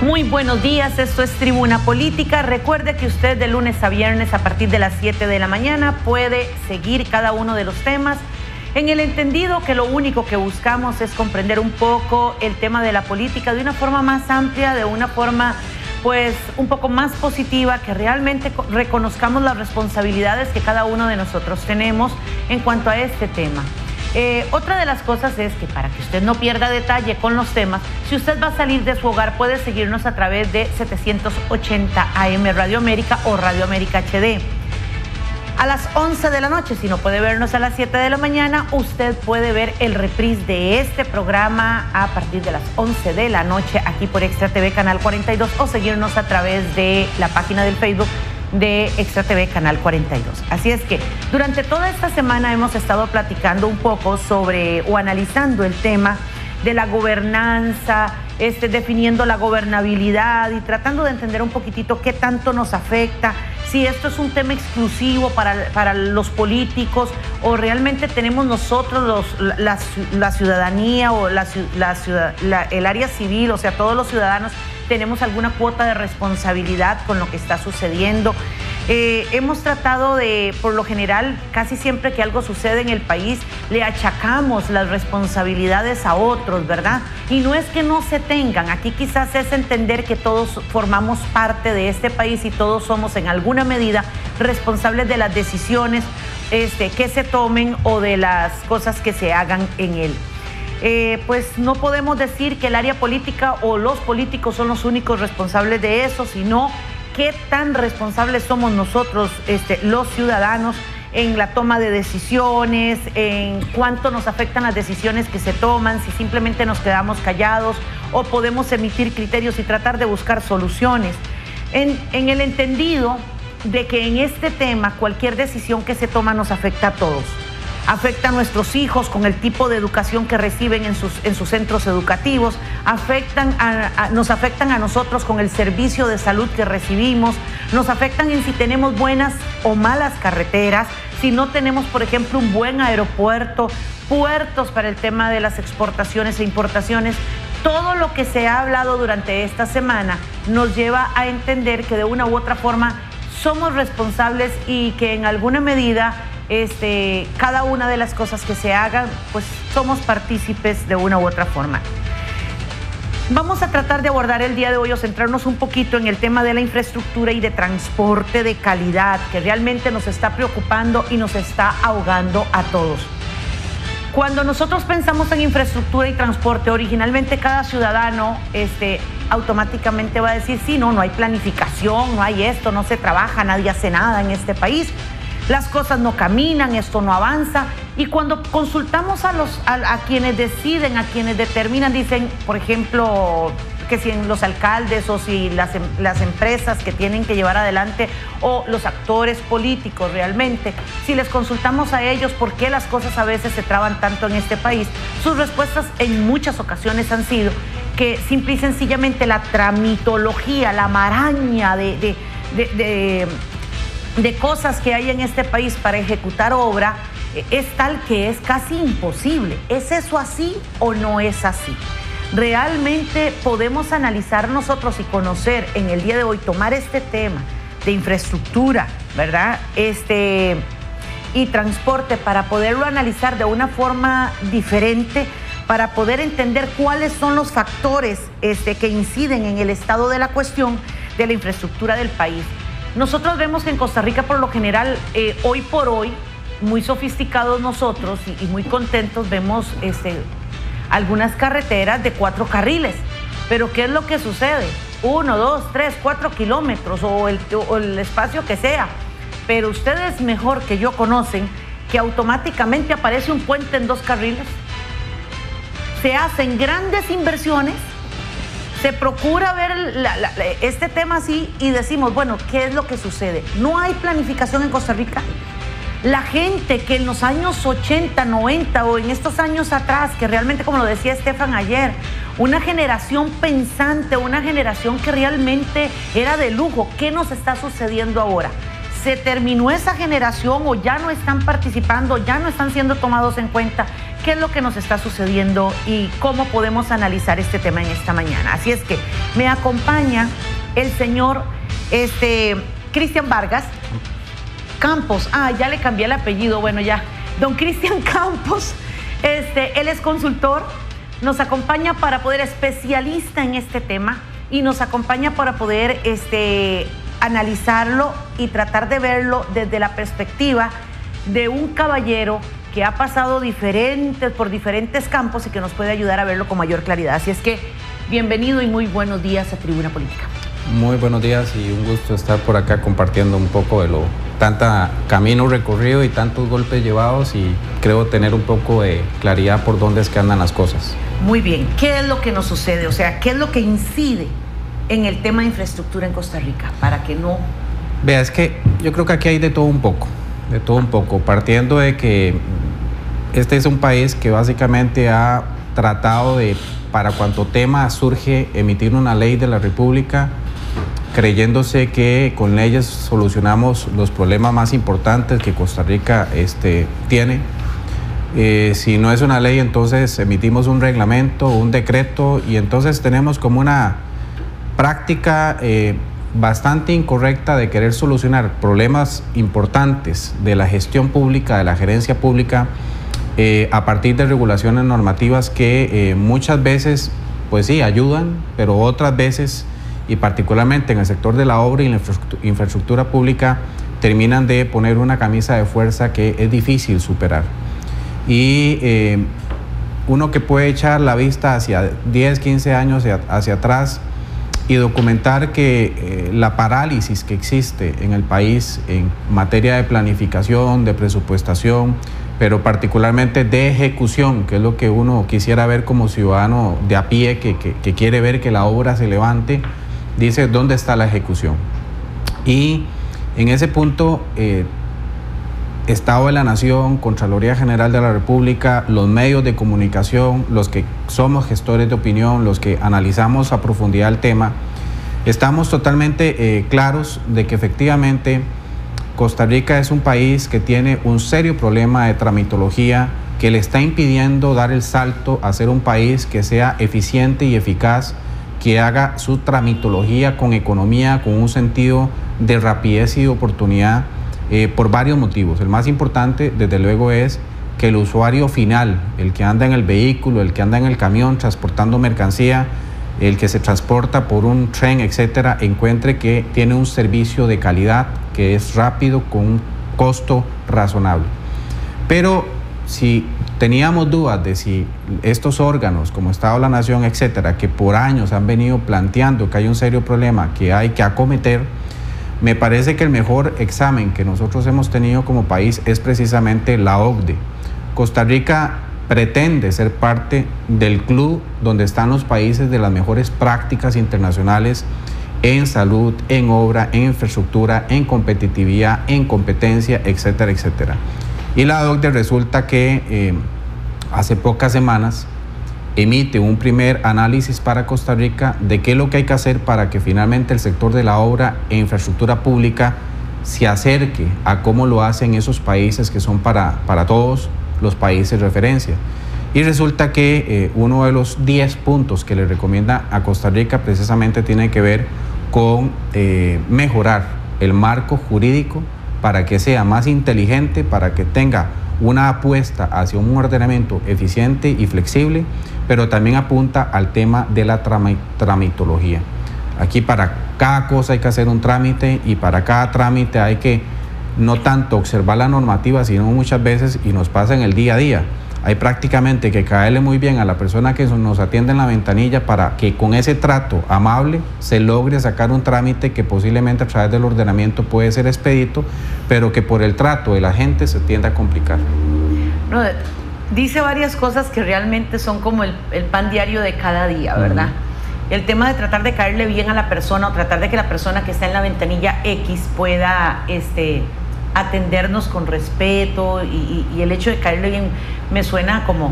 Muy buenos días, esto es Tribuna Política. Recuerde que usted de lunes a viernes a partir de las 7 de la mañana puede seguir cada uno de los temas en el entendido que lo único que buscamos es comprender un poco el tema de la política de una forma más amplia, de una forma pues un poco más positiva, que realmente reconozcamos las responsabilidades que cada uno de nosotros tenemos en cuanto a este tema. Otra de las cosas es que para que usted no pierda detalle con los temas, si usted va a salir de su hogar puede seguirnos a través de 780 AM Radio América o Radio América HD. A las 11 de la noche, si no puede vernos a las 7 de la mañana, usted puede ver el reprise de este programa a partir de las 11 de la noche aquí por Extra TV Canal 42 o seguirnos a través de la página del Facebook de Extra TV Canal 42. Así es que durante toda esta semana hemos estado platicando un poco sobre o analizando el tema de la gobernanza, definiendo la gobernabilidad y tratando de entender un poquitito qué tanto nos afecta, si esto es un tema exclusivo para los políticos o realmente tenemos nosotros la ciudadanía o el área civil, o sea, todos los ciudadanos tenemos alguna cuota de responsabilidad con lo que está sucediendo. Hemos tratado de, por lo general, casi siempre que algo sucede en el país, le achacamos las responsabilidades a otros, ¿verdad? Y no es que no se tengan, aquí quizás es entender que todos formamos parte de este país y todos somos en alguna medida responsables de las decisiones que se tomen o de las cosas que se hagan en él. Pues no podemos decir que el área política o los políticos son los únicos responsables de eso, sino qué tan responsables somos nosotros, los ciudadanos, en la toma de decisiones, en cuánto nos afectan las decisiones que se toman, si simplemente nos quedamos callados o podemos emitir criterios y tratar de buscar soluciones. En el entendido de que en este tema cualquier decisión que se toma nos afecta a todos. Afecta a nuestros hijos con el tipo de educación que reciben en sus centros educativos, nos afectan a nosotros con el servicio de salud que recibimos, nos afectan en si tenemos buenas o malas carreteras, si no tenemos, por ejemplo, un buen aeropuerto, puertos para el tema de las exportaciones e importaciones. Todo lo que se ha hablado durante esta semana nos lleva a entender que de una u otra forma somos responsables y que en alguna medida cada una de las cosas que se hagan, pues somos partícipes de una u otra forma. Vamos a tratar de abordar el día de hoy o centrarnos un poquito en el tema de la infraestructura y de transporte de calidad, que realmente nos está preocupando y nos está ahogando a todos. Cuando nosotros pensamos en infraestructura y transporte, originalmente cada ciudadano automáticamente va a decir, sí, no hay planificación, no hay esto, no se trabaja, nadie hace nada en este país. Las cosas no caminan, esto no avanza. Y cuando consultamos a quienes deciden, a quienes determinan, dicen, por ejemplo, que si los alcaldes o si las empresas que tienen que llevar adelante o los actores políticos realmente, si les consultamos a ellos por qué las cosas a veces se traban tanto en este país, sus respuestas en muchas ocasiones han sido que simple y sencillamente la tramitología, la maraña de cosas que hay en este país para ejecutar obra es tal que es casi imposible. ¿Es eso así o no es así? Realmente podemos analizar nosotros y conocer en el día de hoy, tomar este tema de infraestructura, ¿verdad? Y transporte para poderlo analizar de una forma diferente, para poder entender cuáles son los factores que inciden en el estado de la cuestión de la infraestructura del país. Nosotros vemos que en Costa Rica, por lo general, hoy por hoy, muy sofisticados nosotros y muy contentos, vemos algunas carreteras de 4 carriles. Pero ¿qué es lo que sucede? 1, 2, 3, 4 kilómetros o el espacio que sea. Pero ustedes mejor que yo conocen que automáticamente aparece un puente en 2 carriles. Se hacen grandes inversiones. Se procura ver este tema así y decimos, bueno, ¿qué es lo que sucede? No hay planificación en Costa Rica. La gente que en los años 80, 90 o en estos años atrás, que realmente, como lo decía Estefan ayer, una generación pensante, una generación que realmente era de lujo, ¿qué nos está sucediendo ahora? ¿Se terminó esa generación o ya no están participando, ya no están siendo tomados en cuenta? qué es lo que nos está sucediendo y cómo podemos analizar este tema en esta mañana. Así es que me acompaña el señor Cristian Vargas Campos. Ya le cambié el apellido, bueno ya. Don Cristian Campos, él es consultor, nos acompaña para poder, especialista en este tema, y nos acompaña para poder analizarlo y tratar de verlo desde la perspectiva de un caballero que ha pasado por diferentes campos y que nos puede ayudar a verlo con mayor claridad. Así es que bienvenido y muy buenos días a Tribuna Política. Muy buenos días y un gusto estar por acá compartiendo un poco de tanta camino recorrido y tantos golpes llevados, y creo tener un poco de claridad por dónde es que andan las cosas. Muy bien, ¿qué es lo que nos sucede? O sea, ¿qué es lo que incide en el tema de infraestructura en Costa Rica para que no...? Vea, es que yo creo que aquí hay de todo un poco, partiendo de que este es un país que básicamente ha tratado de, para cuanto tema surge, emitir una ley de la República, creyéndose que con leyes solucionamos los problemas más importantes que Costa Rica tiene. Si no es una ley, entonces emitimos un reglamento, un decreto, y entonces tenemos como una práctica bastante incorrecta de querer solucionar problemas importantes de la gestión pública, de la gerencia pública, a partir de regulaciones normativas que muchas veces, pues sí, ayudan, pero otras veces, y particularmente en el sector de la obra y la infraestructura pública, terminan de poner una camisa de fuerza que es difícil superar. Y uno que puede echar la vista hacia 10, 15 años hacia atrás y documentar que la parálisis que existe en el país en materia de planificación, de presupuestación, pero particularmente de ejecución, que es lo que uno quisiera ver como ciudadano de a pie, que quiere ver que la obra se levante, dice dónde está la ejecución. Y en ese punto, Estado de la Nación, Contraloría General de la República, los medios de comunicación, los que somos gestores de opinión, los que analizamos a profundidad el tema, estamos totalmente claros de que efectivamente Costa Rica es un país que tiene un serio problema de tramitología que le está impidiendo dar el salto a ser un país que sea eficiente y eficaz, que haga su tramitología con economía, con un sentido de rapidez y de oportunidad, por varios motivos. El más importante, desde luego, es que el usuario final, el que anda en el vehículo, el que anda en el camión transportando mercancía, el que se transporta por un tren, etcétera, encuentre que tiene un servicio de calidad, que es rápido, con un costo razonable. Pero si teníamos dudas de si estos órganos, como Estado de la Nación, etcétera, que por años han venido planteando que hay un serio problema que hay que acometer, me parece que el mejor examen que nosotros hemos tenido como país es precisamente la OCDE. Costa Rica pretende ser parte del club donde están los países de las mejores prácticas internacionales en salud, en obra, en infraestructura, en competitividad, en competencia, etcétera, etcétera. Y la OCDE resulta que hace pocas semanas emite un primer análisis para Costa Rica de qué es lo que hay que hacer para que finalmente el sector de la obra e infraestructura pública se acerque a cómo lo hacen esos países que son para todos los países de referencia. Y resulta que uno de los 10 puntos que le recomienda a Costa Rica precisamente tiene que ver con mejorar el marco jurídico para que sea más inteligente, para que tenga una apuesta hacia un ordenamiento eficiente y flexible, pero también apunta al tema de la tramitología. Aquí para cada cosa hay que hacer un trámite, y para cada trámite hay que no tanto observar la normativa, sino muchas veces, y nos pasa en el día a día, hay prácticamente que caerle muy bien a la persona que nos atiende en la ventanilla para que con ese trato amable se logre sacar un trámite que posiblemente a través del ordenamiento puede ser expedito, pero que por el trato de la gente se tiende a complicar. No, dice varias cosas que realmente son como el pan diario de cada día, ¿verdad? El tema de tratar de caerle bien a la persona, o tratar de que la persona que está en la ventanilla X pueda atendernos con respeto, y el hecho de caerle bien me suena como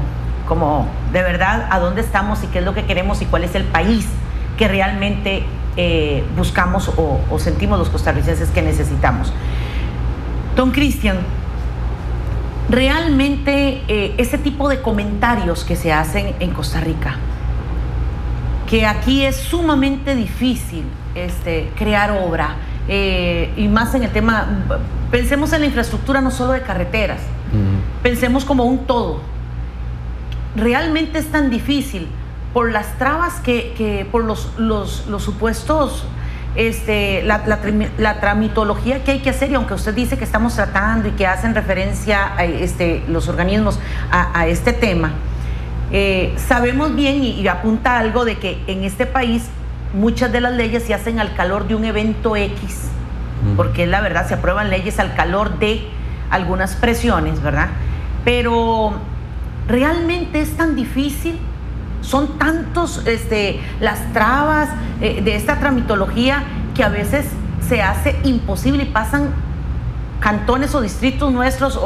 de verdad a dónde estamos y qué es lo que queremos y cuál es el país que realmente buscamos o sentimos los costarricenses que necesitamos. Don Cristian, realmente ese tipo de comentarios que se hacen en Costa Rica, que aquí es sumamente difícil crear obra, y más en el tema, pensemos en la infraestructura no solo de carreteras, pensemos como un todo. Realmente es tan difícil por las trabas por los supuestos, la tramitología que hay que hacer, y aunque usted dice que estamos tratando y que hacen referencia a los organismos a este tema, sabemos bien y apunta algo de que en este país muchas de las leyes se hacen al calor de un evento X, porque es la verdad, se aprueban leyes al calor de algunas presiones, ¿verdad? Pero realmente es tan difícil, son tantos las trabas de esta tramitología, que a veces se hace imposible y pasan cantones o distritos nuestros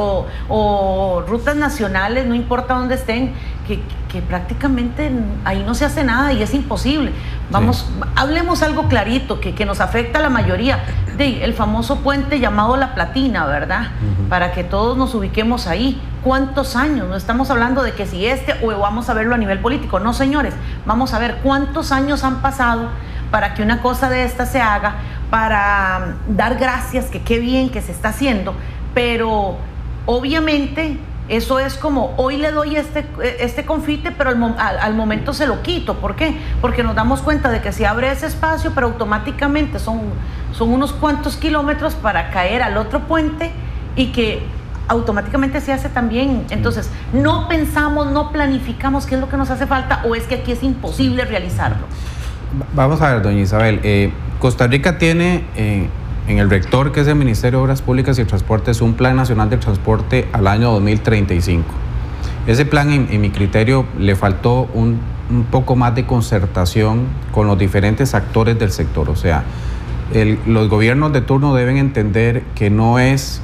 o rutas nacionales, no importa dónde estén, que prácticamente ahí no se hace nada y es imposible. Vamos, sí. Hablemos algo clarito que nos afecta a la mayoría, el famoso puente llamado La Platina, ¿verdad? Para que todos nos ubiquemos ahí. ¿Cuántos años? No estamos hablando de que si o vamos a verlo a nivel político. No, señores, vamos a ver cuántos años han pasado para que una cosa de esta se haga, para dar gracias, que qué bien que se está haciendo, pero obviamente eso es como, hoy le doy este confite, pero al momento se lo quito. ¿Por qué? Porque nos damos cuenta de que se abre ese espacio, pero automáticamente son unos cuantos kilómetros para caer al otro puente, y que automáticamente se hace también. Entonces, no pensamos, no planificamos qué es lo que nos hace falta, o es que aquí es imposible realizarlo. Vamos a ver, doña Isabel, Costa Rica tiene en el rector, que es el Ministerio de Obras Públicas y Transportes, un Plan Nacional de Transporte al año 2035. Ese plan, en mi criterio, le faltó un poco más de concertación con los diferentes actores del sector. O sea, los gobiernos de turno deben entender que no es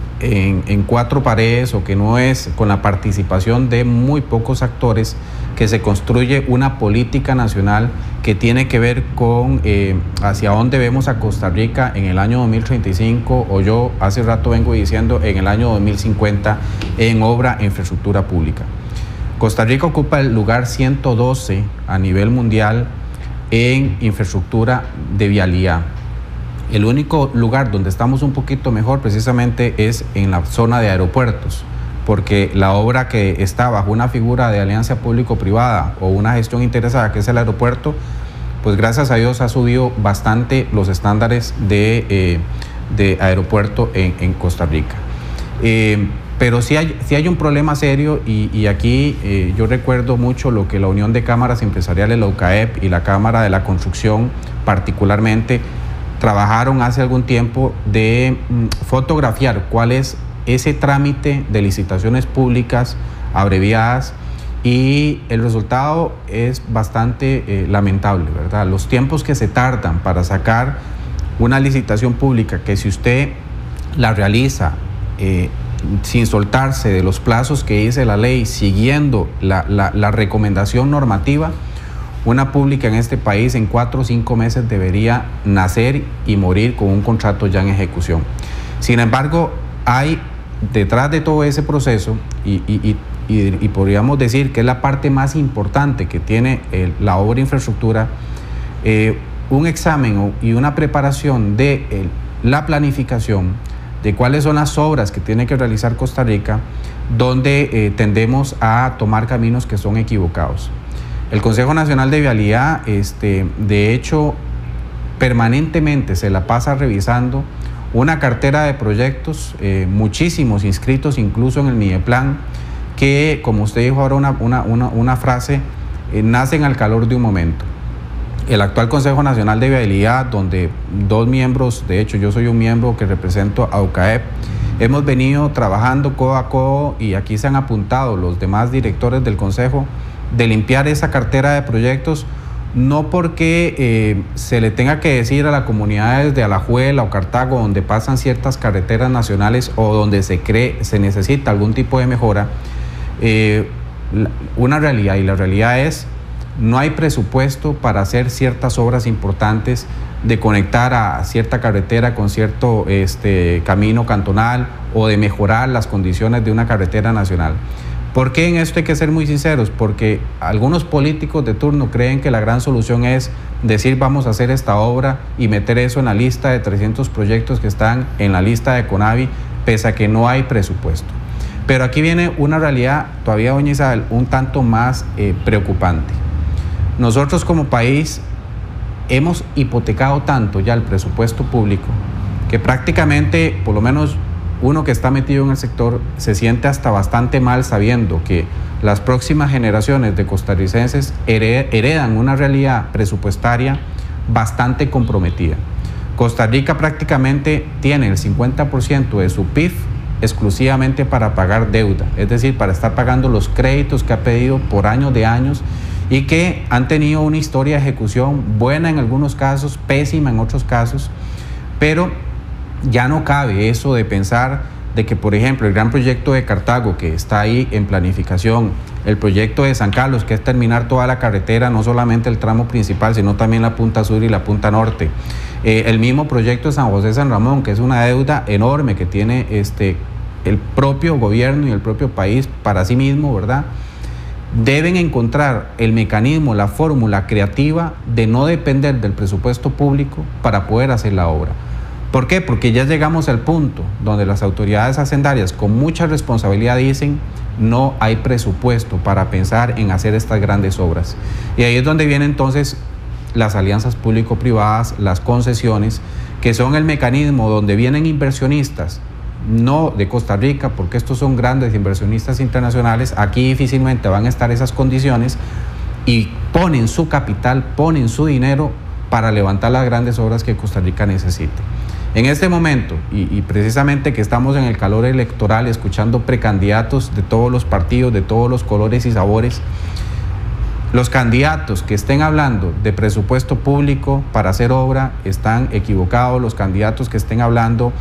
en cuatro paredes, o que no es con la participación de muy pocos actores que se construye una política nacional que tiene que ver con hacia dónde vemos a Costa Rica en el año 2035, o yo hace rato vengo diciendo en el año 2050, en obra e infraestructura pública. Costa Rica ocupa el lugar 112 a nivel mundial en infraestructura de vialidad. El único lugar donde estamos un poquito mejor precisamente es en la zona de aeropuertos, porque la obra que está bajo una figura de alianza público-privada o una gestión interesada, que es el aeropuerto, pues gracias a Dios ha subido bastante los estándares de aeropuerto en Costa Rica. Pero sí hay un problema serio, y aquí yo recuerdo mucho lo que la Unión de Cámaras Empresariales, la UCAEP, y la Cámara de la Construcción particularmente, trabajaron hace algún tiempo de fotografiar cuál es ese trámite de licitaciones públicas abreviadas, y el resultado es bastante lamentable, ¿verdad? Los tiempos que se tardan para sacar una licitación pública, que si usted la realiza sin soltarse de los plazos que dice la ley, siguiendo la recomendación normativa, una pública en este país en 4 o 5 meses debería nacer y morir con un contrato ya en ejecución. Sin embargo, hay detrás de todo ese proceso, y podríamos decir que es la parte más importante que tiene la obra de infraestructura, un examen y una preparación de la planificación de cuáles son las obras que tiene que realizar Costa Rica, donde tendemos a tomar caminos que son equivocados. El Consejo Nacional de Vialidad, de hecho, permanentemente se la pasa revisando una cartera de proyectos, muchísimos inscritos incluso en el Mideplan, que, como usted dijo ahora una frase, nacen al calor de un momento. El actual Consejo Nacional de Vialidad, donde 2 miembros, de hecho yo soy un miembro que represento a UCAEP, hemos venido trabajando codo a codo, y aquí se han apuntado los demás directores del Consejo, de limpiar esa cartera de proyectos, no porque se le tenga que decir a las comunidades de Alajuela o Cartago, donde pasan ciertas carreteras nacionales o donde se necesita algún tipo de mejora, una realidad, y la realidad es no hay presupuesto para hacer ciertas obras importantes de conectar a cierta carretera con cierto camino cantonal o de mejorar las condiciones de una carretera nacional. ¿Por qué en esto hay que ser muy sinceros? Porque algunos políticos de turno creen que la gran solución es decir vamos a hacer esta obra y meter eso en la lista de 300 proyectos que están en la lista de CONAVI, pese a que no hay presupuesto. Pero aquí viene una realidad todavía, doña Isabel, un tanto más preocupante. Nosotros como país hemos hipotecado tanto ya el presupuesto público que prácticamente, por lo menos uno que está metido en el sector, se siente hasta bastante mal sabiendo que las próximas generaciones de costarricenses heredan una realidad presupuestaria bastante comprometida. Costa Rica prácticamente tiene el 50% de su PIB exclusivamente para pagar deuda, es decir, para estar pagando los créditos que ha pedido por años de años y que han tenido una historia de ejecución buena en algunos casos, pésima en otros casos, pero ya no cabe eso de pensar de que, por ejemplo, el gran proyecto de Cartago, que está ahí en planificación, el proyecto de San Carlos, que es terminar toda la carretera, no solamente el tramo principal, sino también la punta sur y la punta norte, el mismo proyecto de San José-San Ramón, que es una deuda enorme que tiene el propio gobierno y el propio país para sí mismo, ¿verdad? Deben encontrar el mecanismo, la fórmula creativa de no depender del presupuesto público para poder hacer la obra. ¿Por qué? Porque ya llegamos al punto donde las autoridades hacendarias con mucha responsabilidad dicen no hay presupuesto para pensar en hacer estas grandes obras. Y ahí es donde vienen entonces las alianzas público-privadas, las concesiones, que son el mecanismo donde vienen inversionistas, no de Costa Rica, porque estos son grandes inversionistas internacionales, aquí difícilmente van a estar esas condiciones, y ponen su capital, ponen su dinero para levantar las grandes obras que Costa Rica necesite. En este momento, y precisamente que estamos en el calor electoral, escuchando precandidatos de todos los partidos, de todos los colores y sabores, los candidatos que estén hablando de presupuesto público para hacer obra están equivocados. Los candidatos que estén hablando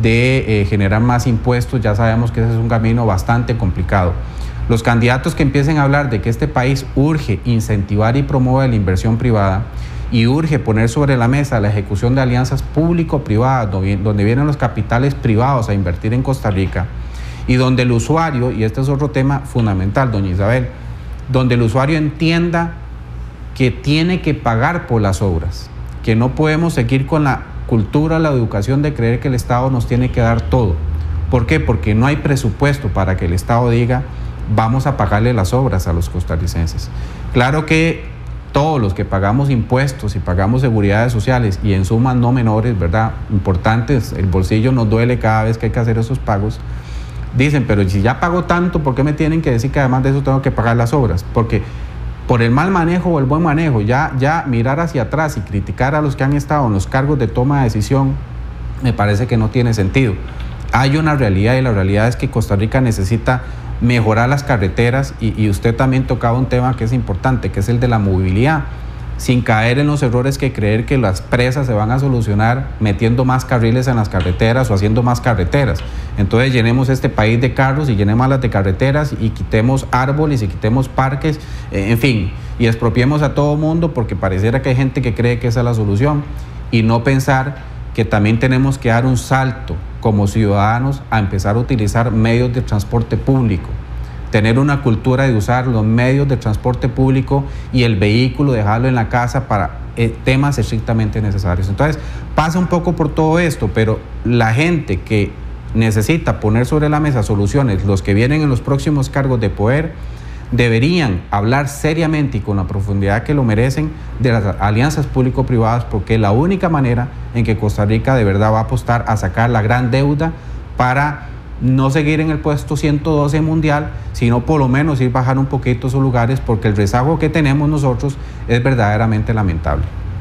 de generar más impuestos, ya sabemos que ese es un camino bastante complicado. Los candidatos que empiecen a hablar de que este país urge incentivar y promover la inversión privada y urge poner sobre la mesa la ejecución de alianzas público-privadas, donde vienen los capitales privados a invertir en Costa Rica, y donde el usuario, y este es otro tema fundamental, doña Isabel, donde el usuario entienda que tiene que pagar por las obras, que no podemos seguir con la cultura, la educación de creer que el Estado nos tiene que dar todo. ¿Por qué? Porque no hay presupuesto para que el Estado diga vamos a pagarle las obras a los costarricenses. Claro que todos los que pagamos impuestos y pagamos seguridades sociales, y en sumas no menores, ¿verdad?, importantes, el bolsillo nos duele cada vez que hay que hacer esos pagos, dicen, pero si ya pago tanto, ¿por qué me tienen que decir que además de eso tengo que pagar las obras? Porque por el mal manejo o el buen manejo, ya mirar hacia atrás y criticar a los que han estado en los cargos de toma de decisión, me parece que no tiene sentido. Hay una realidad, y la realidad es que Costa Rica necesita mejorar las carreteras, y usted también tocaba un tema que es importante, que es el de la movilidad, sin caer en los errores que creer que las presas se van a solucionar metiendo más carriles en las carreteras o haciendo más carreteras. Entonces llenemos este país de carros y llenemos las de carreteras y quitemos árboles y quitemos parques, en fin, y expropiemos a todo mundo, porque pareciera que hay gente que cree que esa es la solución, y no pensar que también tenemos que dar un salto como ciudadanos a empezar a utilizar medios de transporte público, tener una cultura de usar los medios de transporte público y el vehículo dejarlo en la casa para temas estrictamente necesarios. Entonces pasa un poco por todo esto, pero la gente que necesita poner sobre la mesa soluciones, los que vienen en los próximos cargos de poder, deberían hablar seriamente y con la profundidad que lo merecen de las alianzas público-privadas, porque es la única manera en que Costa Rica de verdad va a apostar a sacar la gran deuda para no seguir en el puesto 112 mundial, sino por lo menos ir bajando un poquito esos lugares, porque el rezago que tenemos nosotros es verdaderamente lamentable.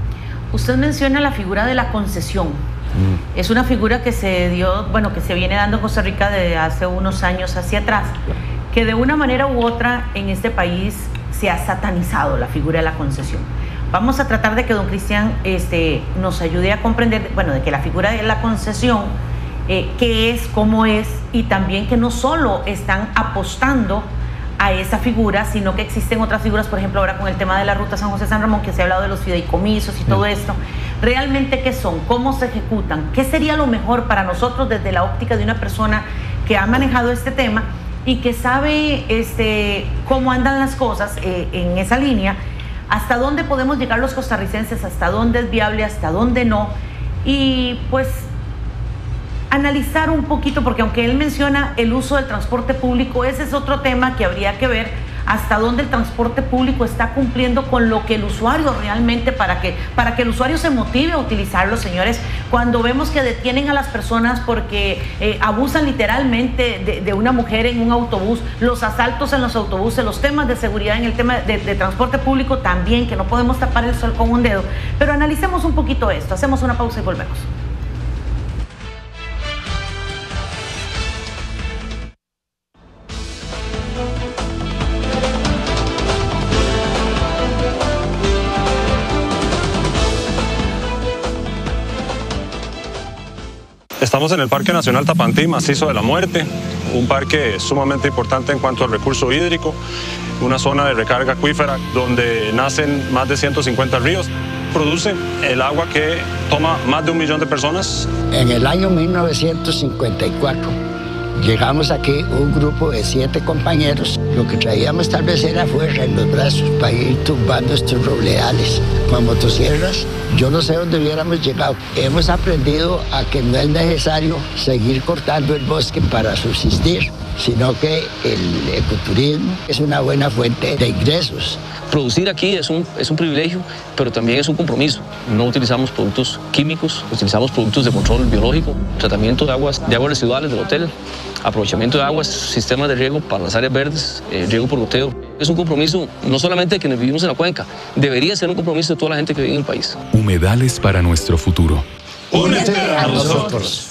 Usted menciona la figura de la concesión. Es una figura que se dio, que se viene dando en Costa Rica desde hace unos años hacia atrás, que de una manera u otra en este país se ha satanizado la figura de la concesión. Vamos a tratar de que don Cristian nos ayude a comprender, de que la figura de la concesión, qué es, cómo es, y también que no solo están apostando a esa figura, sino que existen otras figuras, por ejemplo, ahora con el tema de la ruta San José-San Ramón, que se ha hablado de los fideicomisos y todo esto. ¿Realmente qué son? ¿Cómo se ejecutan? ¿Qué sería lo mejor para nosotros desde la óptica de una persona que ha manejado este tema y que sabe cómo andan las cosas en esa línea? ¿Hasta dónde podemos llegar los costarricenses? ¿Hasta dónde es viable? ¿Hasta dónde no? Y pues analizar un poquito, porque aunque él menciona el uso del transporte público, ese es otro tema que habría que ver hasta dónde el transporte público está cumpliendo con lo que el usuario realmente, para que el usuario se motive a utilizarlo, señores. Cuando vemos que detienen a las personas porque abusan literalmente de una mujer en un autobús, los asaltos en los autobuses, los temas de seguridad en el tema de transporte público también, que no podemos tapar el sol con un dedo. Pero analicemos un poquito esto, hacemos una pausa y volvemos. Estamos en el Parque Nacional Tapantí, Macizo de la Muerte, un parque sumamente importante en cuanto al recurso hídrico, una zona de recarga acuífera donde nacen más de 150 ríos. Produce el agua que toma más de 1 millón de personas. En el año 1954 llegamos aquí un grupo de 7 compañeros. Lo que traíamos tal vez era fuerza en los brazos para ir tumbando estos robledales con motosierras. Yo no sé dónde hubiéramos llegado. Hemos aprendido a que no es necesario seguir cortando el bosque para subsistir, sino que el ecoturismo es una buena fuente de ingresos. Producir aquí es un privilegio, pero también es un compromiso. No utilizamos productos químicos, utilizamos productos de control biológico, tratamiento de aguas residuales del hotel, aprovechamiento de aguas, sistemas de riego para las áreas verdes, riego por goteo. Es un compromiso no solamente de quienes vivimos en la cuenca, debería ser un compromiso de toda la gente que vive en el país. Humedales para nuestro futuro. Únete a nosotros.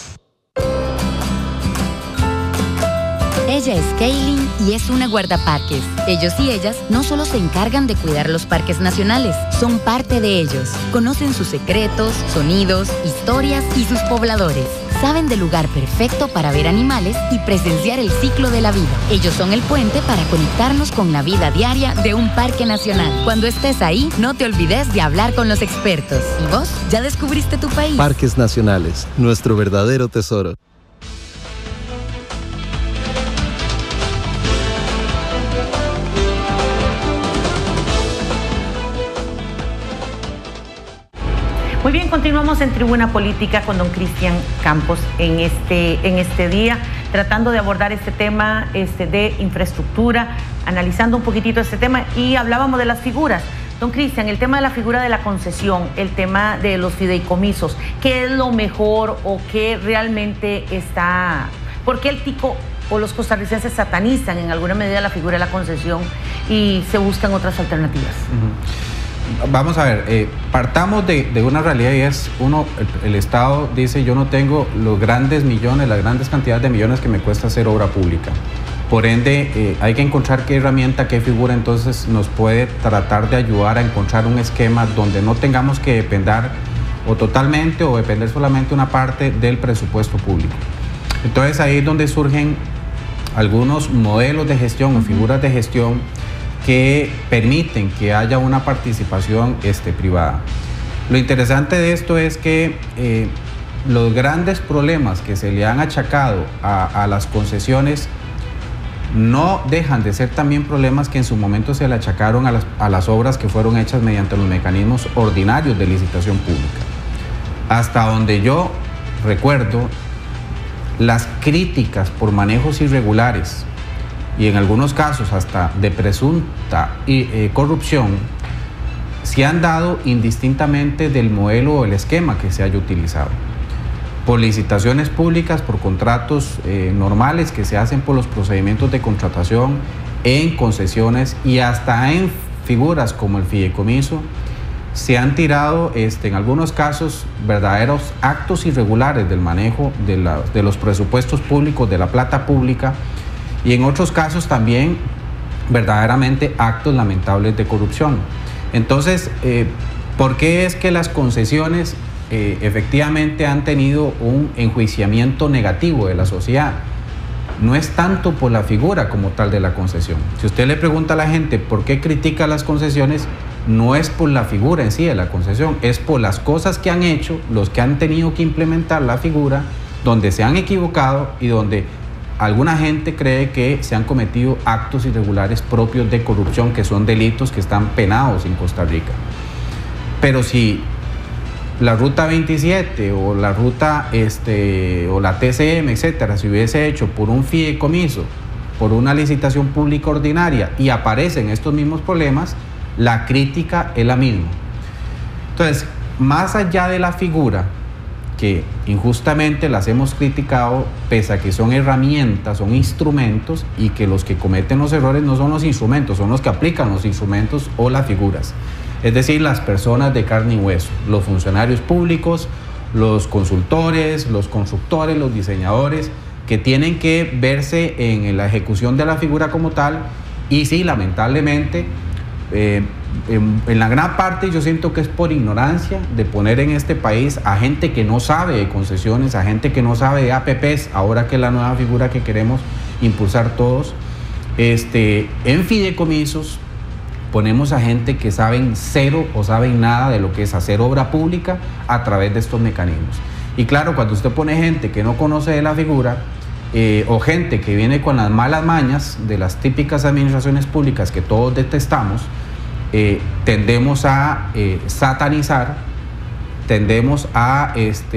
Ella es Kaylin y es una guardaparques. Ellos y ellas no solo se encargan de cuidar los parques nacionales, son parte de ellos. Conocen sus secretos, sonidos, historias y sus pobladores. Saben del lugar perfecto para ver animales y presenciar el ciclo de la vida. Ellos son el puente para conectarnos con la vida diaria de un parque nacional. Cuando estés ahí, no te olvides de hablar con los expertos. ¿Y vos? ¿Ya descubriste tu país? Parques Nacionales, nuestro verdadero tesoro. Muy bien, continuamos en Tribuna Política con don Cristian Campos en este día, tratando de abordar este tema de infraestructura, analizando un poquitito este tema, y hablábamos de las figuras. Don Cristian, el tema de la figura de la concesión, el tema de los fideicomisos, ¿qué es lo mejor o qué realmente está? ¿Por qué el tico o los costarricenses satanizan en alguna medida la figura de la concesión y se buscan otras alternativas? Vamos a ver, partamos de una realidad, y es el Estado dice: yo no tengo los grandes millones, las grandes cantidades de millones que me cuesta hacer obra pública. Por ende, hay que encontrar qué herramienta, qué figura entonces nos puede tratar de ayudar a encontrar un esquema donde no tengamos que depender o totalmente o depender solamente una parte del presupuesto público. Entonces ahí es donde surgen algunos modelos de gestión o figuras de gestión que permiten que haya una participación privada. Lo interesante de esto es que los grandes problemas que se le han achacado a las concesiones no dejan de ser también problemas que en su momento se le achacaron a las obras que fueron hechas mediante los mecanismos ordinarios de licitación pública. Hasta donde yo recuerdo, las críticas por manejos irregulares y en algunos casos hasta de presunta corrupción se han dado indistintamente del modelo o el esquema que se haya utilizado. Por licitaciones públicas, por contratos normales que se hacen por los procedimientos de contratación, en concesiones y hasta en figuras como el fideicomiso, se han tirado en algunos casos verdaderos actos irregulares del manejo de los presupuestos públicos, de la plata pública, y en otros casos también verdaderamente actos lamentables de corrupción. Entonces, ¿por qué es que las concesiones efectivamente han tenido un enjuiciamiento negativo de la sociedad? no es tanto por la figura como tal de la concesión. Si usted le pregunta a la gente por qué critica las concesiones, no es por la figura en sí de la concesión, es por las cosas que han hecho, los que han tenido que implementar la figura, donde se han equivocado y donde alguna gente cree que se han cometido actos irregulares propios de corrupción, que son delitos que están penados en Costa Rica. Pero si la Ruta 27 o la Ruta o la TCM, etcétera, se hubiese hecho por un fideicomiso, por una licitación pública ordinaria y aparecen estos mismos problemas, la crítica es la misma. Entonces, más allá de la figura, que injustamente las hemos criticado, pese a que son herramientas, son instrumentos, y que los que cometen los errores no son los instrumentos, son los que aplican los instrumentos o las figuras. Es decir, las personas de carne y hueso, los funcionarios públicos, los consultores, los constructores, los diseñadores, que tienen que verse en la ejecución de la figura como tal. Y sí, lamentablemente, en la gran parte yo siento que es por ignorancia de poner en este país a gente que no sabe de concesiones, a gente que no sabe de APPs, ahora que es la nueva figura que queremos impulsar todos. En fideicomisos ponemos a gente que saben cero o saben nada de lo que es hacer obra pública a través de estos mecanismos. Y claro, cuando usted pone gente que no conoce de la figura, o gente que viene con las malas mañas de las típicas administraciones públicas que todos detestamos, tendemos a satanizar, tendemos a,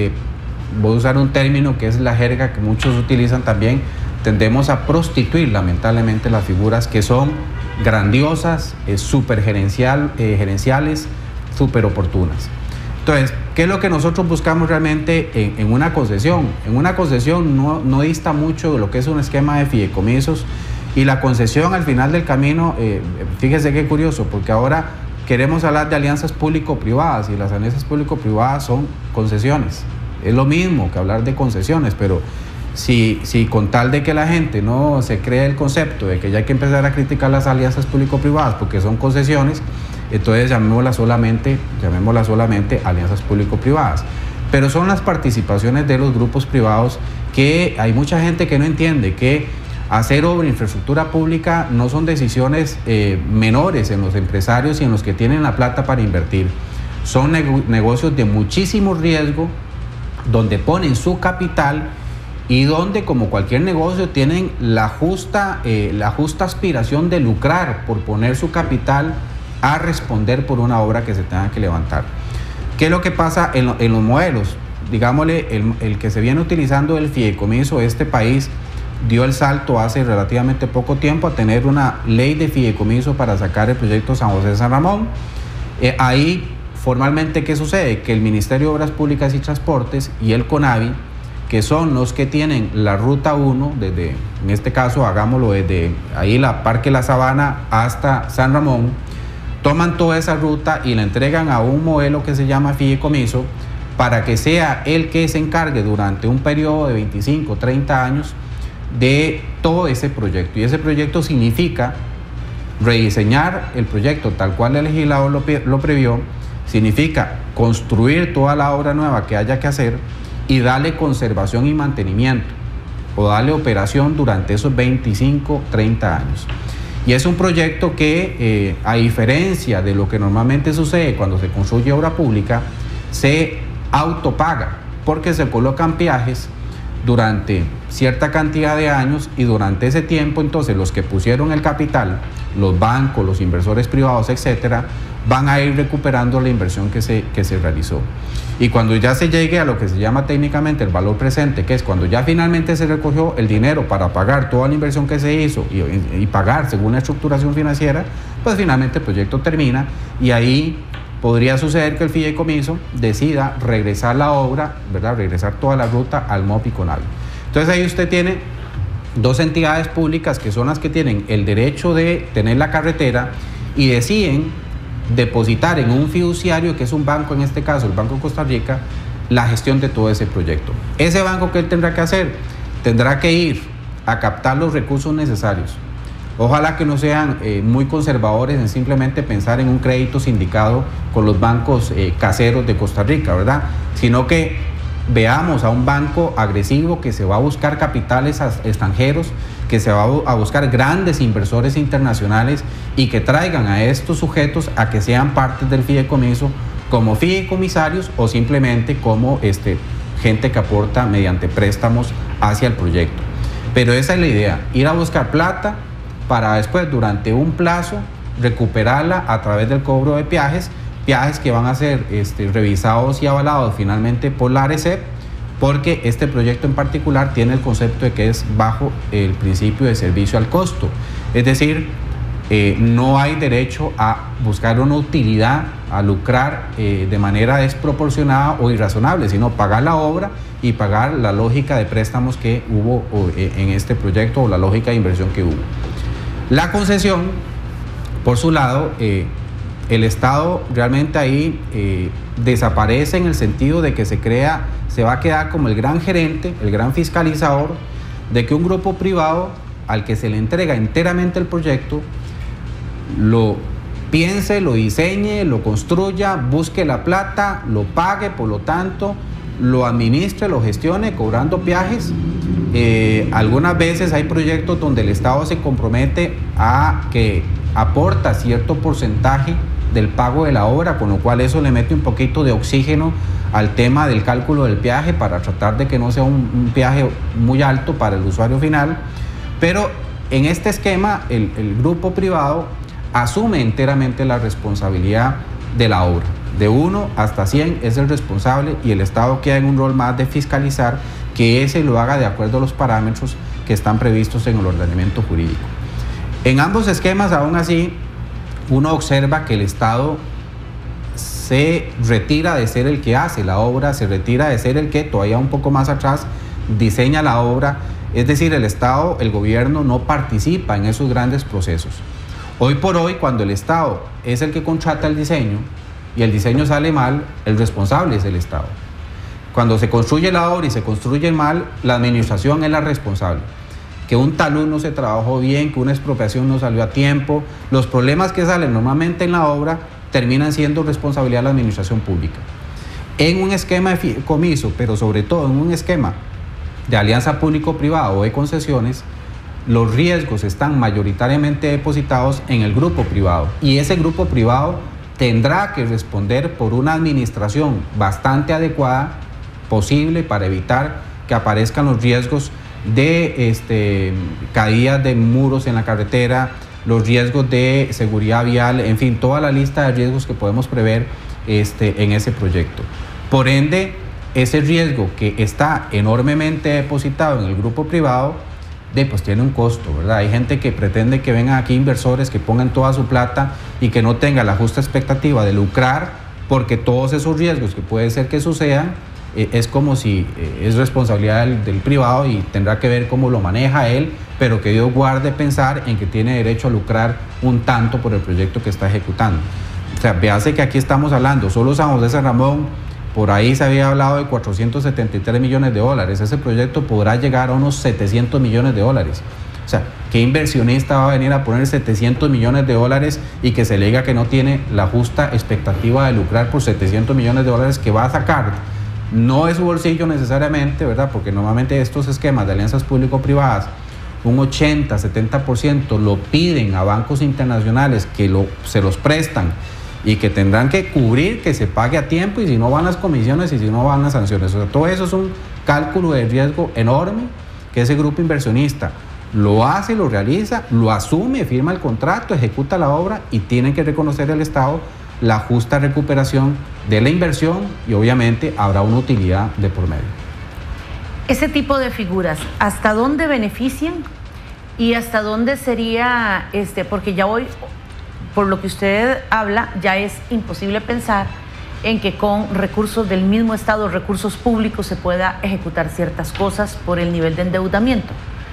voy a usar un término que es la jerga que muchos utilizan también, tendemos a prostituir lamentablemente las figuras que son grandiosas, súper gerenciales, súper oportunas. Entonces, ¿qué es lo que nosotros buscamos realmente en una concesión? En una concesión no dista mucho de lo que es un esquema de fideicomisos, y la concesión al final del camino, fíjese qué curioso, porque ahora queremos hablar de alianzas público-privadas, y las alianzas público-privadas son concesiones. Es lo mismo que hablar de concesiones, pero si con tal de que la gente no se cree el concepto de que ya hay que empezar a criticar las alianzas público-privadas porque son concesiones, entonces llamémoslas solamente alianzas público-privadas. Pero son las participaciones de los grupos privados, que hay mucha gente que no entiende que hacer obra, infraestructura pública no son decisiones menores en los empresarios y en los que tienen la plata para invertir. Son negocios de muchísimo riesgo, donde ponen su capital y donde, como cualquier negocio, tienen la justa aspiración de lucrar por poner su capital a responder por una obra que se tenga que levantar. ¿Qué es lo que pasa en los modelos? Digámosle, el que se viene utilizando el fideicomiso, este país dio el salto hace relativamente poco tiempo a tener una ley de fideicomiso para sacar el proyecto San José de San Ramón. Ahí, formalmente, ¿qué sucede? Que el Ministerio de Obras Públicas y Transportes y el CONAVI, que son los que tienen la Ruta 1, en este caso, hagámoslo desde ahí, la Parque La Sabana hasta San Ramón, toman toda esa ruta y la entregan a un modelo que se llama fideicomiso, para que sea el que se encargue durante un periodo de 25, 30 años de todo ese proyecto. Y ese proyecto significa rediseñar el proyecto tal cual el legislador lo previó, significa construir toda la obra nueva que haya que hacer y darle conservación y mantenimiento, o darle operación durante esos 25, 30 años. Y es un proyecto que, a diferencia de lo que normalmente sucede cuando se construye obra pública, se autopaga, porque se colocan peajes durante cierta cantidad de años, y durante ese tiempo entonces los que pusieron el capital, los bancos, los inversores privados, etcétera, van a ir recuperando la inversión que se realizó. Y cuando ya se llegue a lo que se llama técnicamente el valor presente, que es cuando ya finalmente se recogió el dinero para pagar toda la inversión que se hizo y pagar según la estructuración financiera, pues finalmente el proyecto termina, y ahí podría suceder que el fideicomiso decida regresar la obra, ¿verdad? Regresar toda la ruta al MOP y CONAVI. Entonces ahí usted tiene dos entidades públicas que son las que tienen el derecho de tener la carretera y deciden depositar en un fiduciario, que es un banco, en este caso el Banco de Costa Rica, la gestión de todo ese proyecto. Ese banco, ¿qué él tendrá que hacer? Tendrá que ir a captar los recursos necesarios. Ojalá que no sean muy conservadores en simplemente pensar en un crédito sindicado con los bancos caseros de Costa Rica, ¿verdad? Sino que veamos a un banco agresivo que se va a buscar capitales extranjeros, que se va a buscar grandes inversores internacionales y que traigan a estos sujetos a que sean parte del fideicomiso como fideicomisarios o simplemente como gente que aporta mediante préstamos hacia el proyecto. Pero esa es la idea, ir a buscar plata para después, durante un plazo, recuperarla a través del cobro de peajes que van a ser revisados y avalados finalmente por la ARECEP, porque este proyecto en particular tiene el concepto de que es bajo el principio de servicio al costo. Es decir, no hay derecho a buscar una utilidad, a lucrar de manera desproporcionada o irrazonable, sino pagar la obra y pagar la lógica de préstamos que hubo en este proyecto o la lógica de inversión que hubo. La concesión, por su lado, el Estado realmente ahí desaparece en el sentido de que se va a quedar como el gran gerente, el gran fiscalizador de que un grupo privado al que se le entrega enteramente el proyecto lo piense, lo diseñe, lo construya, busque la plata, lo pague, por lo tanto lo administre, lo gestione cobrando peajes. Algunas veces hay proyectos donde el Estado se compromete a que aporta cierto porcentaje del pago de la obra, con lo cual eso le mete un poquito de oxígeno al tema del cálculo del peaje para tratar de que no sea un peaje muy alto para el usuario final. Pero en este esquema el grupo privado asume enteramente la responsabilidad de la obra. De 1 hasta 100 es el responsable y el Estado queda en un rol más de fiscalizar que ese lo haga de acuerdo a los parámetros que están previstos en el ordenamiento jurídico. En ambos esquemas, aún así, uno observa que el Estado se retira de ser el que hace la obra, se retira de ser el que todavía un poco más atrás diseña la obra. Es decir, el Estado, el gobierno no participa en esos grandes procesos. Hoy por hoy, cuando el Estado es el que contrata el diseño y el diseño sale mal, el responsable es el Estado. Cuando se construye la obra y se construye mal, la administración es la responsable. Que un talud no se trabajó bien, que una expropiación no salió a tiempo, los problemas que salen normalmente en la obra terminan siendo responsabilidad de la administración pública. En un esquema de fideicomiso, pero sobre todo en un esquema de alianza público-privada o de concesiones, los riesgos están mayoritariamente depositados en el grupo privado y ese grupo privado tendrá que responder por una administración bastante adecuada posible para evitar que aparezcan los riesgos de caídas de muros en la carretera, los riesgos de seguridad vial, en fin, toda la lista de riesgos que podemos prever en ese proyecto. Por ende, ese riesgo que está enormemente depositado en el grupo privado, pues tiene un costo, ¿verdad? Hay gente que pretende que vengan aquí inversores, que pongan toda su plata y que no tenga la justa expectativa de lucrar, porque todos esos riesgos que puede ser que sucedan, es como si es responsabilidad del privado y tendrá que ver cómo lo maneja él, pero que Dios guarde pensar en que tiene derecho a lucrar un tanto por el proyecto que está ejecutando. O sea, véase que aquí estamos hablando, solo San José San Ramón, por ahí se había hablado de 473 millones de dólares. Ese proyecto podrá llegar a unos 700 millones de dólares. O sea, ¿qué inversionista va a venir a poner 700 millones de dólares y que se le diga que no tiene la justa expectativa de lucrar por 700 millones de dólares que va a sacar? No de su bolsillo necesariamente, ¿verdad? Porque normalmente estos esquemas de alianzas público-privadas, un 80-70% lo piden a bancos internacionales que se los prestan y que tendrán que cubrir que se pague a tiempo, y si no van las comisiones y si no van las sanciones. O sea, todo eso es un cálculo de riesgo enorme que ese grupo inversionista lo hace, lo realiza, lo asume, firma el contrato, ejecuta la obra y tiene que reconocer el Estado la justa recuperación de la inversión y obviamente habrá una utilidad de por medio. Ese tipo de figuras, ¿hasta dónde benefician y hasta dónde sería, porque ya hoy, por lo que usted habla, ya es imposible pensar en que con recursos del mismo Estado, recursos públicos, se pueda ejecutar ciertas cosas por el nivel de endeudamiento?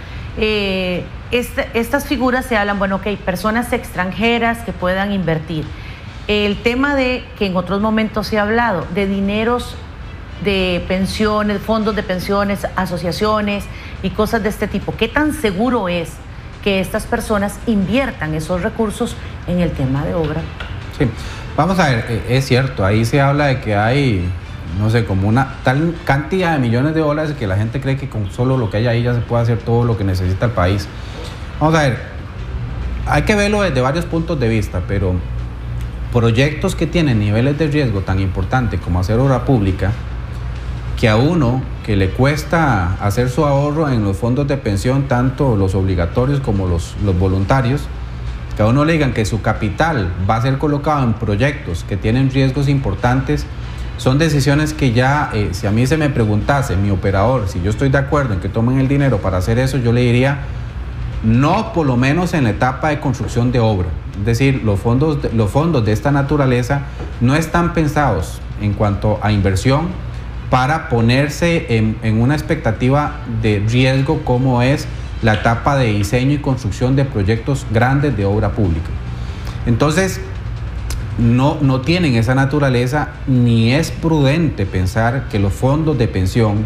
Estas figuras se hablan, bueno, ok, personas extranjeras que puedan invertir. El tema de que en otros momentos se ha hablado de dineros de pensiones, fondos de pensiones, asociaciones y cosas de este tipo. ¿Qué tan seguro es que estas personas inviertan esos recursos en el tema de obra? Sí, vamos a ver, es cierto, ahí se habla de que hay no sé, como una tal cantidad de millones de dólares que la gente cree que con solo lo que hay ahí ya se puede hacer todo lo que necesita el país. Vamos a ver, hay que verlo desde varios puntos de vista, pero proyectos que tienen niveles de riesgo tan importantes como hacer obra pública, que a uno que le cuesta hacer su ahorro en los fondos de pensión, tanto los obligatorios como los voluntarios, que a uno le digan que su capital va a ser colocado en proyectos que tienen riesgos importantes, son decisiones que ya, si a mí se me preguntase, mi operador, si yo estoy de acuerdo en que tomen el dinero para hacer eso, yo le diría, no por lo menos en la etapa de construcción de obra. Es decir, los fondos de esta naturaleza no están pensados en cuanto a inversión para ponerse en una expectativa de riesgo como es la etapa de diseño y construcción de proyectos grandes de obra pública. Entonces, no tienen esa naturaleza, ni es prudente pensar que los fondos de pensión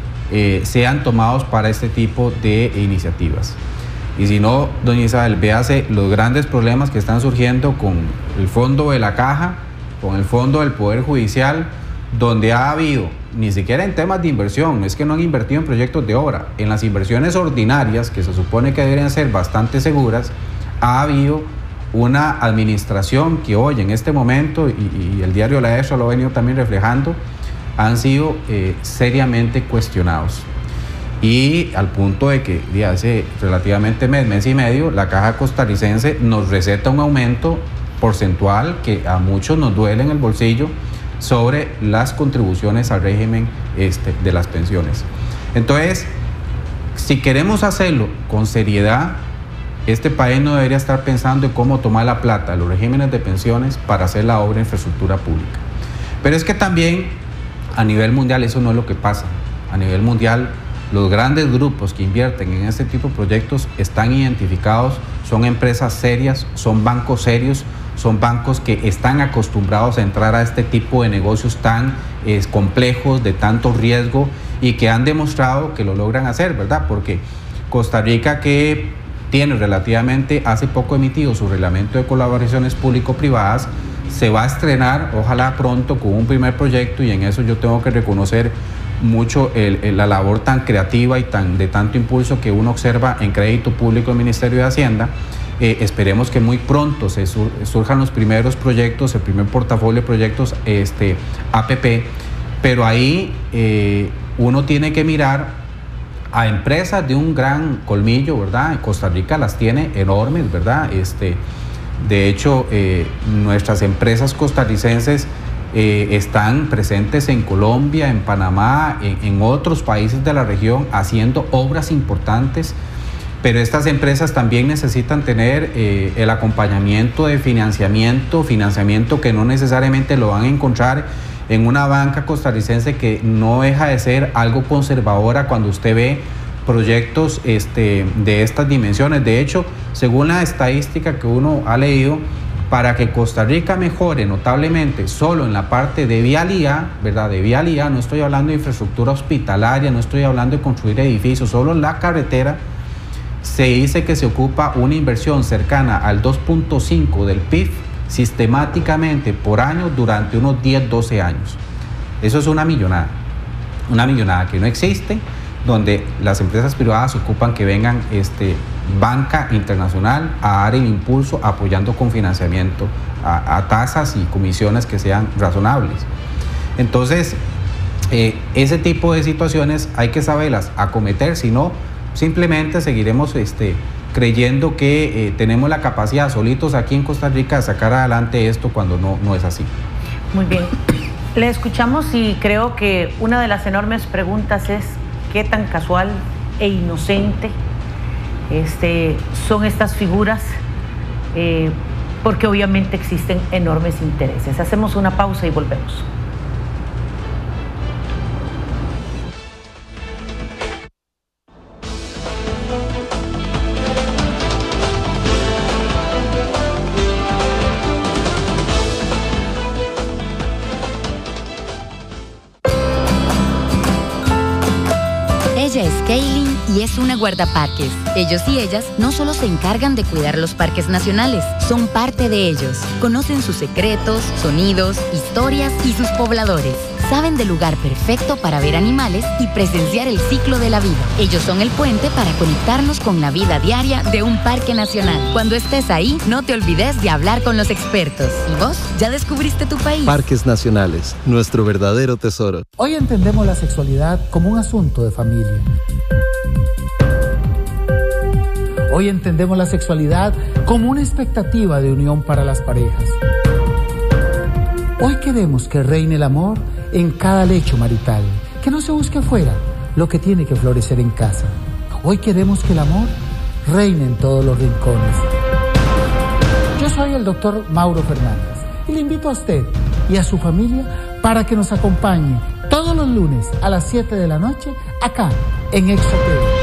sean tomados para este tipo de iniciativas. Y si no, doña Isabel, véase los grandes problemas que están surgiendo con el fondo de la Caja, con el fondo del Poder Judicial, donde ha habido, ni siquiera en temas de inversión, es que no han invertido en proyectos de obra, en las inversiones ordinarias, que se supone que deberían ser bastante seguras, ha habido una administración que hoy en este momento, y el diario La Extra lo ha venido también reflejando, han sido seriamente cuestionados. Y al punto de que hace relativamente mes y medio, la Caja Costarricense nos receta un aumento porcentual que a muchos nos duele en el bolsillo sobre las contribuciones al régimen de las pensiones. Entonces, si queremos hacerlo con seriedad, este país no debería estar pensando en cómo tomar la plata de los regímenes de pensiones para hacer la obra de infraestructura pública. Pero es que también a nivel mundial eso no es lo que pasa. A nivel mundial, los grandes grupos que invierten en este tipo de proyectos están identificados, son empresas serias, son bancos serios, son bancos que están acostumbrados a entrar a este tipo de negocios tan complejos, de tanto riesgo, y que han demostrado que lo logran hacer, ¿verdad? Porque Costa Rica, que tiene relativamente hace poco emitido su reglamento de colaboraciones público-privadas, se va a estrenar, ojalá pronto, con un primer proyecto, y en eso yo tengo que reconocer mucho la labor tan creativa y de tanto impulso que uno observa en Crédito Público del Ministerio de Hacienda. Esperemos que muy pronto surjan los primeros proyectos, el primer portafolio de proyectos APP, pero ahí uno tiene que mirar a empresas de un gran colmillo, ¿verdad? En Costa Rica las tiene enormes, ¿verdad? De hecho, nuestras empresas costarricenses están presentes en Colombia, en Panamá, en otros países de la región haciendo obras importantes, pero estas empresas también necesitan tener el acompañamiento de financiamiento que no necesariamente lo van a encontrar en una banca costarricense, que no deja de ser algo conservadora cuando usted ve proyectos de estas dimensiones. De hecho, según la estadística que uno ha leído, para que Costa Rica mejore notablemente solo en la parte de vialidad, ¿verdad? De vialidad, no estoy hablando de infraestructura hospitalaria, no estoy hablando de construir edificios, solo en la carretera, se dice que se ocupa una inversión cercana al 2.5 del PIB sistemáticamente por año durante unos 10, 12 años. Eso es una millonada que no existe, donde las empresas privadas ocupan que vengan banca internacional a dar el impulso, apoyando con financiamiento a tasas y comisiones que sean razonables. Entonces, ese tipo de situaciones hay que saberlas acometer, si no, simplemente seguiremos creyendo que tenemos la capacidad solitos aquí en Costa Rica de sacar adelante esto, cuando no es así. Muy bien. Le escuchamos y creo que una de las enormes preguntas es qué tan casual e inocente son estas figuras, porque obviamente existen enormes intereses. Hacemos una pausa y volvemos. Ella es Kaylin y es una guardaparques. Ellos y ellas no solo se encargan de cuidar los parques nacionales, son parte de ellos. Conocen sus secretos, sonidos, historias y sus pobladores. saben del lugar perfecto para ver animales y presenciar el ciclo de la vida. Ellos son el puente para conectarnos con la vida diaria de un parque nacional. Cuando estés ahí, no te olvides de hablar con los expertos. ¿Y vos? ¿Ya descubriste tu país? Parques Nacionales, nuestro verdadero tesoro. Hoy entendemos la sexualidad como un asunto de familia. Hoy entendemos la sexualidad como una expectativa de unión para las parejas. Hoy queremos que reine el amor en cada lecho marital, que no se busque afuera lo que tiene que florecer en casa. Hoy queremos que el amor reine en todos los rincones. Yo soy el doctor Mauro Fernández y le invito a usted y a su familia para que nos acompañe todos los lunes a las 7 de la noche acá en Extra TV.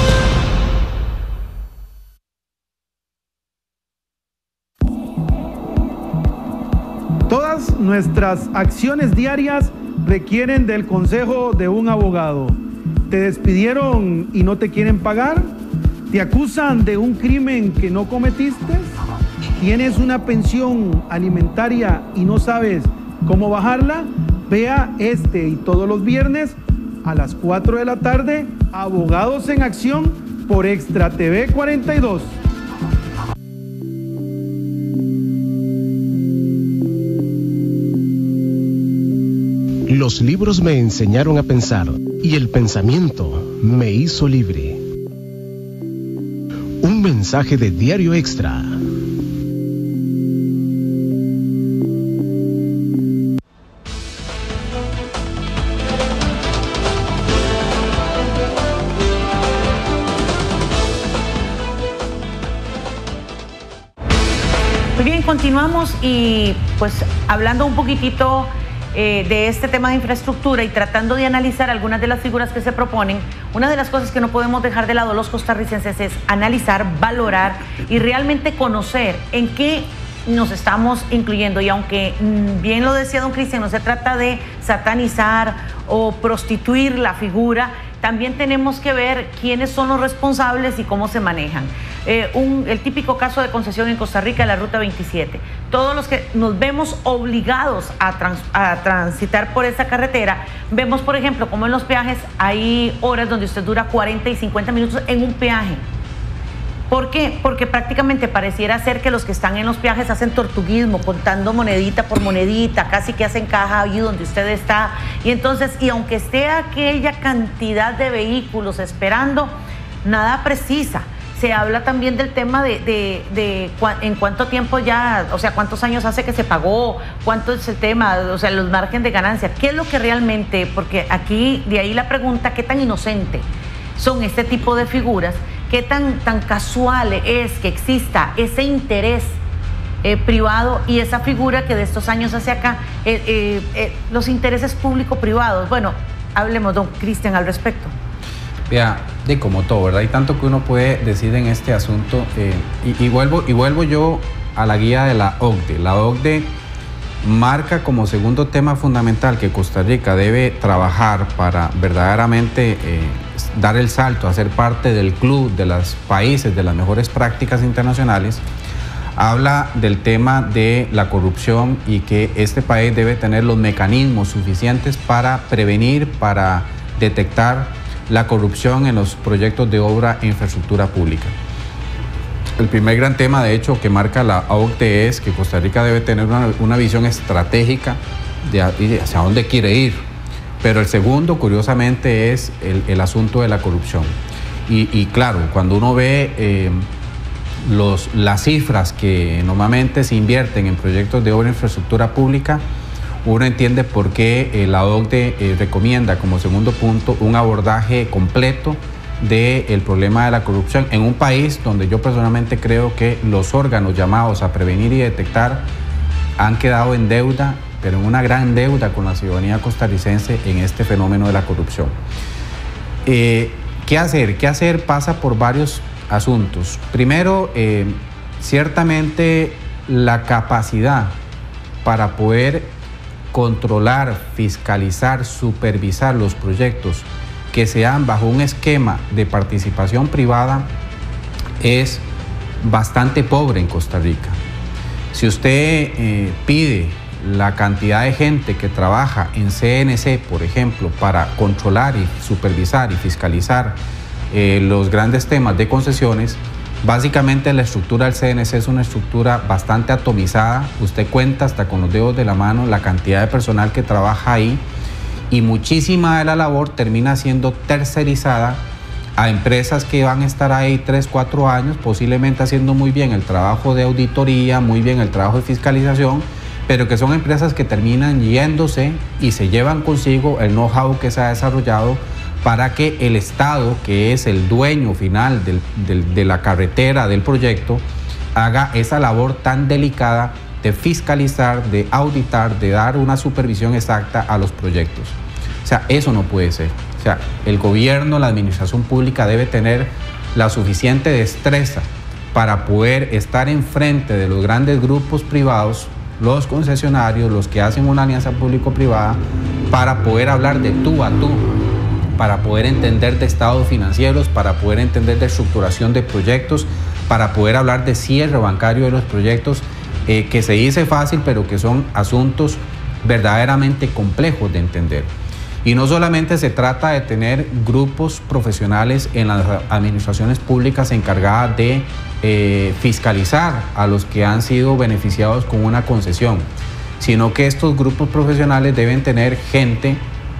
Todas nuestras acciones diarias requieren del consejo de un abogado. ¿Te despidieron y no te quieren pagar? ¿Te acusan de un crimen que no cometiste? ¿Tienes una pensión alimentaria y no sabes cómo bajarla? Vea este y todos los viernes a las 4 de la tarde, Abogados en Acción por Extra TV 42. Los libros me enseñaron a pensar y el pensamiento me hizo libre. Un mensaje de Diario Extra. Muy bien, continuamos y pues hablando un poquitito de este tema de infraestructura y tratando de analizar algunas de las figuras que se proponen. Una de las cosas que no podemos dejar de lado los costarricenses es analizar, valorar y realmente conocer en qué nos estamos incluyendo. Y aunque bien lo decía don Cristian, no se trata de satanizar o prostituir la figura, también tenemos que ver quiénes son los responsables y cómo se manejan. El típico caso de concesión en Costa Rica, la Ruta 27. Todos los que nos vemos obligados a transitar por esa carretera, vemos, por ejemplo, como en los peajes hay horas donde usted dura 40 y 50 minutos en un peaje. ¿Por qué? Porque prácticamente pareciera ser que los que están en los peajes hacen tortuguismo, contando monedita por monedita, casi que hacen caja ahí donde usted está. Y entonces, y aunque esté aquella cantidad de vehículos esperando, nada precisa. Se habla también del tema de en cuánto tiempo ya, o sea, cuántos años hace que se pagó, cuánto es el tema, o sea, los márgenes de ganancia. ¿Qué es lo que realmente, porque aquí, de ahí la pregunta, qué tan inocente son este tipo de figuras, qué tan casual es que exista ese interés privado y esa figura que de estos años hacia acá, los intereses público-privados? Bueno, hablemos, don Cristian, al respecto. Vea, de como todo, ¿verdad? Hay tanto que uno puede decir en este asunto. Y vuelvo yo a la guía de la OCDE. La OCDE marca como segundo tema fundamental que Costa Rica debe trabajar para verdaderamente dar el salto a ser parte del club de los países de las mejores prácticas internacionales. Habla del tema de la corrupción y que este país debe tener los mecanismos suficientes para prevenir, para detectar la corrupción en los proyectos de obra e infraestructura pública. El primer gran tema, de hecho, que marca la OCDE es que Costa Rica debe tener una visión estratégica de hacia dónde quiere ir. Pero el segundo, curiosamente, es el asunto de la corrupción. Y claro, cuando uno ve las cifras que normalmente se invierten en proyectos de obra e infraestructura pública, uno entiende por qué la OCDE recomienda como segundo punto un abordaje completo del problema de la corrupción en un país donde yo personalmente creo que los órganos llamados a prevenir y detectar han quedado en deuda, pero en una gran deuda con la ciudadanía costarricense en este fenómeno de la corrupción. ¿Qué hacer? ¿Qué hacer? Pasa por varios asuntos. Primero, ciertamente la capacidad para poder controlar, fiscalizar, supervisar los proyectos que se dan bajo un esquema de participación privada es bastante pobre en Costa Rica. Si usted pide la cantidad de gente que trabaja en CNC, por ejemplo, para controlar y supervisar y fiscalizar los grandes temas de concesiones, básicamente la estructura del CNC es una estructura bastante atomizada. Usted cuenta hasta con los dedos de la mano la cantidad de personal que trabaja ahí, y muchísima de la labor termina siendo tercerizada a empresas que van a estar ahí 3, 4 años, posiblemente haciendo muy bien el trabajo de auditoría, muy bien el trabajo de fiscalización, pero que son empresas que terminan yéndose y se llevan consigo el know-how que se ha desarrollado para que el Estado, que es el dueño final de la carretera del proyecto, haga esa labor tan delicada de fiscalizar, de auditar, de dar una supervisión exacta a los proyectos. O sea, eso no puede ser. O sea, el gobierno, la administración pública debe tener la suficiente destreza para poder estar enfrente de los grandes grupos privados, los concesionarios, los que hacen una alianza público-privada, para poder hablar de tú a tú, para poder entender de estados financieros, para poder entender de estructuración de proyectos, para poder hablar de cierre bancario de los proyectos, que se dice fácil, pero que son asuntos verdaderamente complejos de entender. Y no solamente se trata de tener grupos profesionales en las administraciones públicas encargadas de fiscalizar a los que han sido beneficiados con una concesión, sino que estos grupos profesionales deben tener gente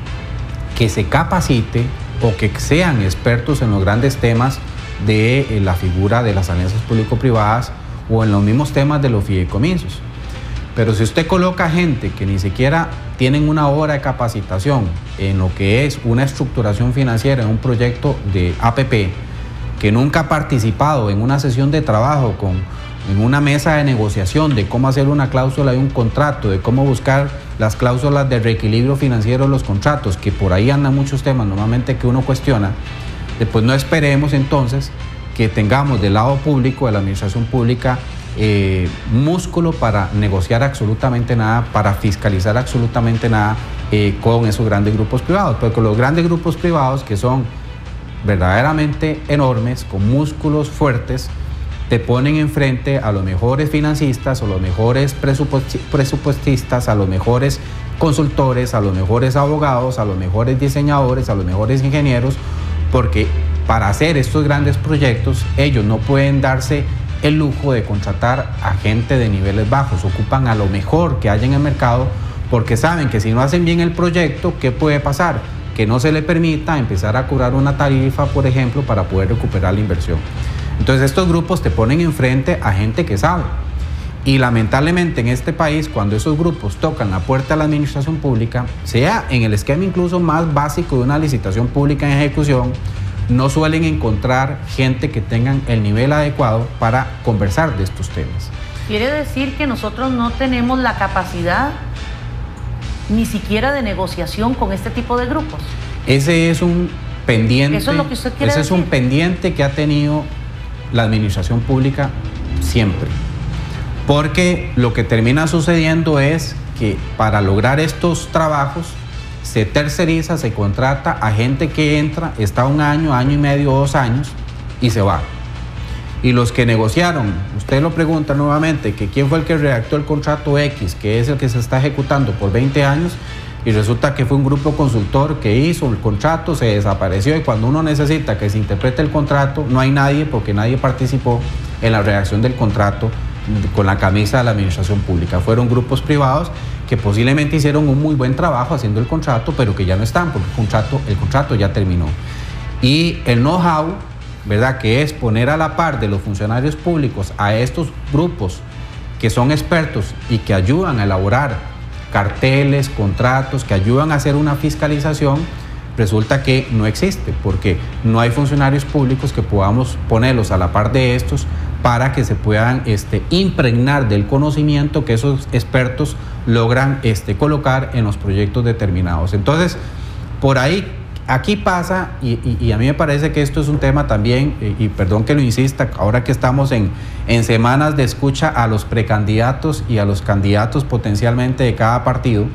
que se capacite o que sean expertos en los grandes temas de la figura de las alianzas público-privadas o en los mismos temas de los fideicomisos. Pero si usted coloca gente que ni siquiera tienen una hora de capacitación en lo que es una estructuración financiera en un proyecto de APP, que nunca ha participado en una sesión de trabajo en una mesa de negociación de cómo hacer una cláusula de un contrato, de cómo buscar las cláusulas de reequilibrio financiero de los contratos, que por ahí andan muchos temas normalmente que uno cuestiona, después no esperemos entonces que tengamos del lado público, de la administración pública, músculo para negociar absolutamente nada, para fiscalizar absolutamente nada con esos grandes grupos privados, porque los grandes grupos privados, que son verdaderamente enormes, con músculos fuertes, te ponen enfrente a los mejores financistas, a los mejores presupuestistas, a los mejores consultores, a los mejores abogados, a los mejores diseñadores, a los mejores ingenieros, porque para hacer estos grandes proyectos ellos no pueden darse el lujo de contratar a gente de niveles bajos, ocupan a lo mejor que hay en el mercado, porque saben que si no hacen bien el proyecto, ¿qué puede pasar? Que no se le permita empezar a cobrar una tarifa, por ejemplo, para poder recuperar la inversión. Entonces estos grupos te ponen enfrente a gente que sabe. Y lamentablemente en este país, cuando esos grupos tocan la puerta a la administración pública, sea en el esquema incluso más básico de una licitación pública en ejecución, no suelen encontrar gente que tengan el nivel adecuado para conversar de estos temas. Quiere decir que nosotros no tenemos la capacidad ni siquiera de negociación con este tipo de grupos. Ese es un pendiente. Eso es lo que usted quiere decir. Ese es un pendiente que ha tenido la administración pública siempre. Porque lo que termina sucediendo es que para lograr estos trabajos se terceriza, se contrata a gente que entra, está 1 año, año y medio, 2 años y se va. Y los que negociaron, usted lo pregunta nuevamente, que quién fue el que redactó el contrato X, que es el que se está ejecutando por 20 años, y resulta que fue un grupo consultor que hizo el contrato, se desapareció, y cuando uno necesita que se interprete el contrato, no hay nadie, porque nadie participó en la redacción del contrato con la camisa de la administración pública. Fueron grupos privados que posiblemente hicieron un muy buen trabajo haciendo el contrato, pero que ya no están, porque el contrato ya terminó. Y el know-how, ¿verdad?, que es poner a la par de los funcionarios públicos a estos grupos que son expertos y que ayudan a elaborar carteles, contratos, que ayudan a hacer una fiscalización, resulta que no existe, porque no hay funcionarios públicos que podamos ponerlos a la par de estos para que se puedan impregnar del conocimiento que esos expertos logran colocar en los proyectos determinados. Entonces, por ahí, aquí pasa, y a mí me parece que esto es un tema también, y perdón que lo insista, ahora que estamos en semanas de escucha a los precandidatos y a los candidatos potencialmente de cada partido,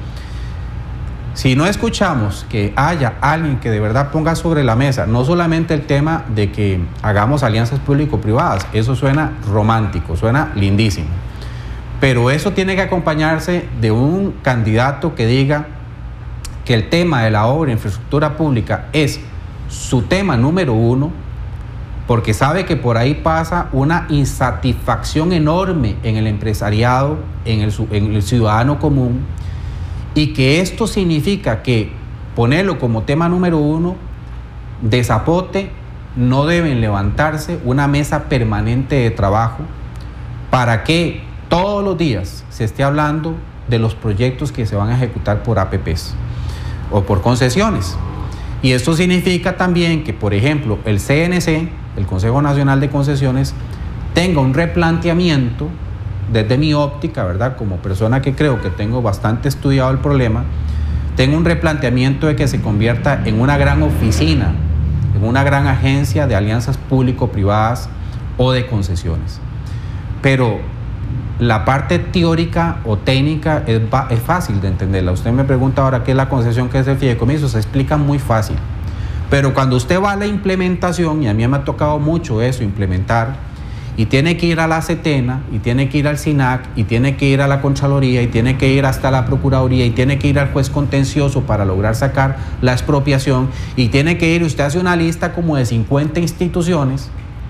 si no escuchamos que haya alguien que de verdad ponga sobre la mesa no solamente el tema de que hagamos alianzas público-privadas, eso suena romántico, suena lindísimo, Pero eso tiene que acompañarse de un candidato que diga que el tema de la obra de infraestructura pública es su tema número uno, porque sabe que por ahí pasa una insatisfacción enorme en el empresariado, en el ciudadano común, y que esto significa que ponerlo como tema número uno, de zapote, no deben levantarse una mesa permanente de trabajo para que todos los días se esté hablando de los proyectos que se van a ejecutar por APPs o por concesiones. Y esto significa también que, por ejemplo, el CNC, el Consejo Nacional de Concesiones, tenga un replanteamiento desde mi óptica, ¿verdad? Como persona que creo que tengo bastante estudiado el problema, tengo un replanteamiento de que se convierta en una gran oficina, en una gran agencia de alianzas público-privadas o de concesiones. Pero la parte teórica o técnica es fácil de entenderla. Usted me pregunta ahora qué es la concesión, qué es el fideicomiso, se explica muy fácil. Pero cuando usted va a la implementación, y a mí me ha tocado mucho eso, implementar, y tiene que ir a la CETENA, y tiene que ir al SINAC, y tiene que ir a la Contraloría, y tiene que ir hasta la Procuraduría, y tiene que ir al juez contencioso para lograr sacar la expropiación, y tiene que ir, usted hace una lista como de 50 instituciones,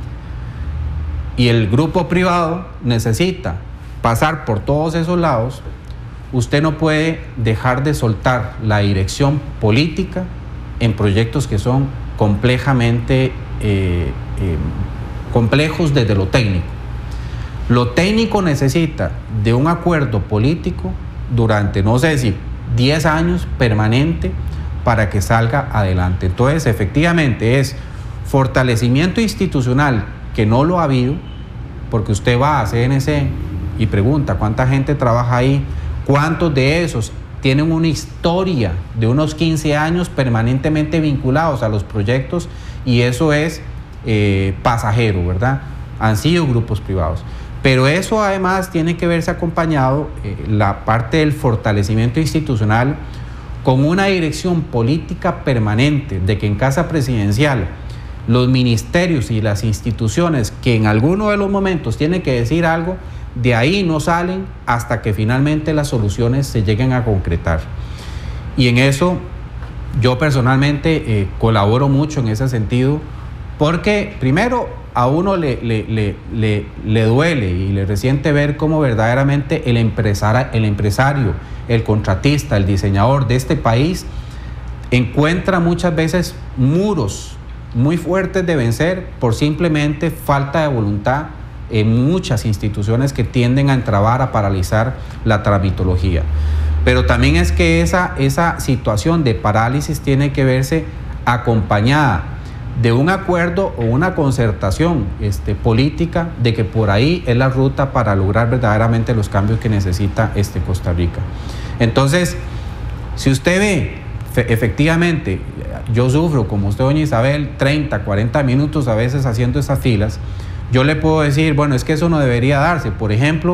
y el grupo privado necesita pasar por todos esos lados. Usted no puede dejar de soltar la dirección política en proyectos que son complejamente complejos desde lo técnico. Lo técnico necesita de un acuerdo político durante, no sé si 10 años permanente, para que salga adelante. Entonces, efectivamente, es fortalecimiento institucional, que no lo ha habido, porque usted va a CNC y pregunta cuánta gente trabaja ahí, cuántos de esos tienen una historia de unos 15 años permanentemente vinculados a los proyectos, y eso es pasajero, ¿verdad? Han sido grupos privados. Pero eso además tiene que verse acompañado, la parte del fortalecimiento institucional, con una dirección política permanente, de que en Casa Presidencial los ministerios y las instituciones que en alguno de los momentos tienen que decir algo, de ahí no salen hasta que finalmente las soluciones se lleguen a concretar. Y en eso yo personalmente colaboro mucho en ese sentido, porque primero a uno le duele y le resiente ver cómo verdaderamente el empresario, el contratista, el diseñador de este país encuentra muchas veces muros muy fuertes de vencer por simplemente falta de voluntad en muchas instituciones que tienden a entrabar, a paralizar la tramitología. Pero también es que esa situación de parálisis tiene que verse acompañada de un acuerdo o una concertación política, de que por ahí es la ruta para lograr verdaderamente los cambios que necesita Costa Rica. Entonces, si usted ve, efectivamente, yo sufro, como usted, doña Isabel, 30, 40 minutos a veces haciendo esas filas. Yo le puedo decir, bueno, es que eso no debería darse. Por ejemplo,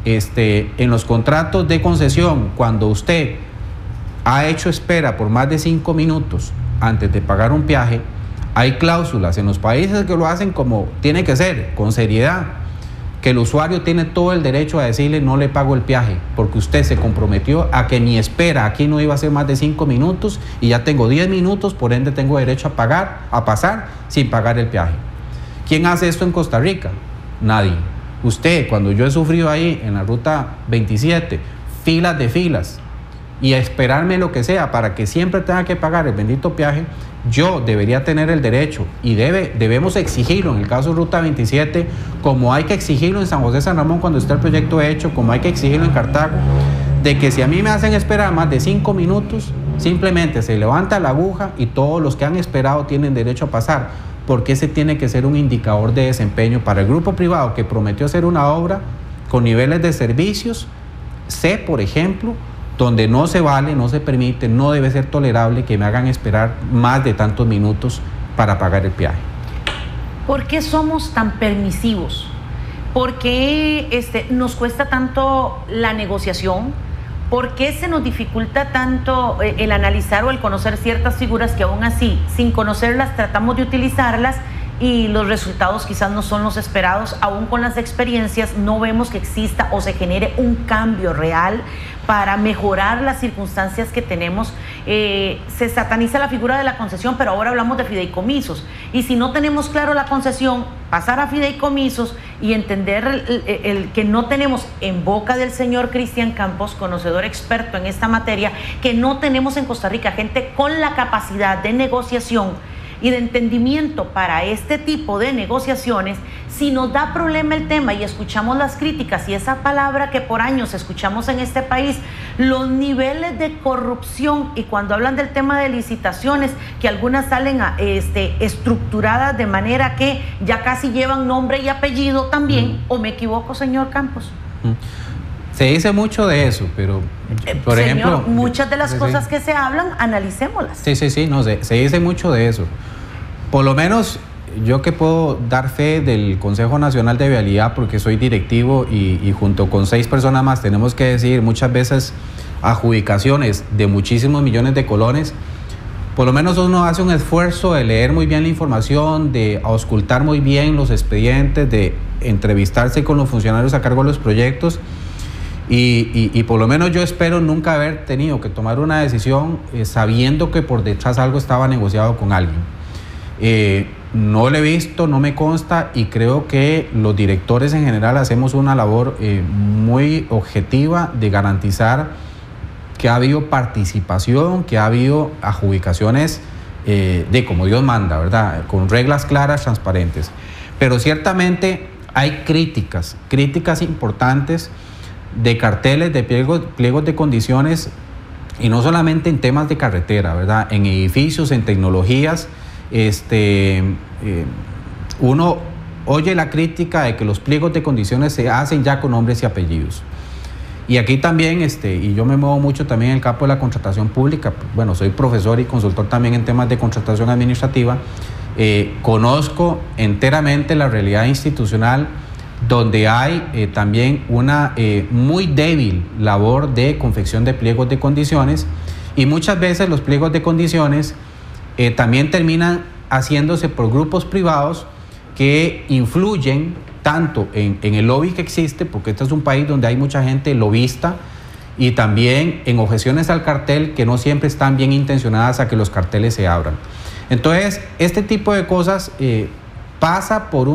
en los contratos de concesión, cuando usted ha hecho espera por más de 5 minutos antes de pagar un peaje, hay cláusulas en los países que lo hacen como tiene que ser, con seriedad, que el usuario tiene todo el derecho a decirle no le pago el peaje, porque usted se comprometió a que mi espera aquí no iba a ser más de 5 minutos y ya tengo 10 minutos, por ende tengo derecho a pasar sin pagar el peaje. ¿Quién hace esto en Costa Rica? Nadie. Usted, cuando yo he sufrido ahí en la ruta 27, filas de filas, y a esperarme lo que sea para que siempre tenga que pagar el bendito peaje, yo debería tener el derecho, y debemos exigirlo en el caso de Ruta 27, como hay que exigirlo en San José San Ramón cuando está el proyecto hecho, como hay que exigirlo en Cartago, de que si a mí me hacen esperar más de 5 minutos, simplemente se levanta la aguja y todos los que han esperado tienen derecho a pasar, porque ese tiene que ser un indicador de desempeño para el grupo privado que prometió hacer una obra con niveles de servicios. Sé, por ejemplo, donde no se vale, no se permite, no debe ser tolerable que me hagan esperar más de tantos minutos para pagar el peaje. ¿Por qué somos tan permisivos? ¿Por qué nos cuesta tanto la negociación? ¿Por qué se nos dificulta tanto el analizar o el conocer ciertas figuras que aún así, sin conocerlas, tratamos de utilizarlas y los resultados quizás no son los esperados. Aún con las experiencias no vemos que exista o se genere un cambio real para mejorar las circunstancias que tenemos. Se sataniza la figura de la concesión, pero ahora hablamos de fideicomisos, y si no tenemos claro la concesión, pasar a fideicomisos y entender el que no tenemos, en boca del señor Cristian Campos, conocedor experto en esta materia, que no tenemos en Costa Rica gente con la capacidad de negociación y de entendimiento para este tipo de negociaciones. Si nos da problema el tema y escuchamos las críticas y esa palabra que por años escuchamos en este país, los niveles de corrupción, y cuando hablan del tema de licitaciones, que algunas salen estructuradas de manera que ya casi llevan nombre y apellido también, ¿o me equivoco, señor Campos? Se dice mucho de eso, pero por señor, ejemplo, muchas de las cosas que se hablan, analicémoslas. Sí, no, se dice mucho de eso. Por lo menos yo que puedo dar fe del Consejo Nacional de Vialidad, porque soy directivo y junto con 6 personas más tenemos que decidir muchas veces adjudicaciones de muchísimos millones de colones. Por lo menos uno hace un esfuerzo de leer muy bien la información, de auscultar muy bien los expedientes, de entrevistarse con los funcionarios a cargo de los proyectos. Y por lo menos yo espero nunca haber tenido que tomar una decisión sabiendo que por detrás algo estaba negociado con alguien. No lo he visto, no me consta, y creo que los directores en general hacemos una labor muy objetiva de garantizar que ha habido participación, que ha habido adjudicaciones de como Dios manda, ¿verdad? Con reglas claras, transparentes. Pero ciertamente hay críticas importantes de carteles, de pliegos de condiciones, y no solamente en temas de carretera, ¿verdad? En edificios, en tecnologías. Uno oye la crítica de que los pliegos de condiciones se hacen ya con nombres y apellidos. Y aquí también, y yo me muevo mucho también en el campo de la contratación pública. Bueno, soy profesor y consultor también en temas de contratación administrativa. Conozco enteramente la realidad institucional, donde hay también una muy débil labor de confección de pliegos de condiciones, y muchas veces los pliegos de condiciones también terminan haciéndose por grupos privados que influyen tanto en el lobby que existe, porque este es un país donde hay mucha gente lobista, y también en objeciones al cartel que no siempre están bien intencionadas a que los carteles se abran. Entonces, este tipo de cosas pasa por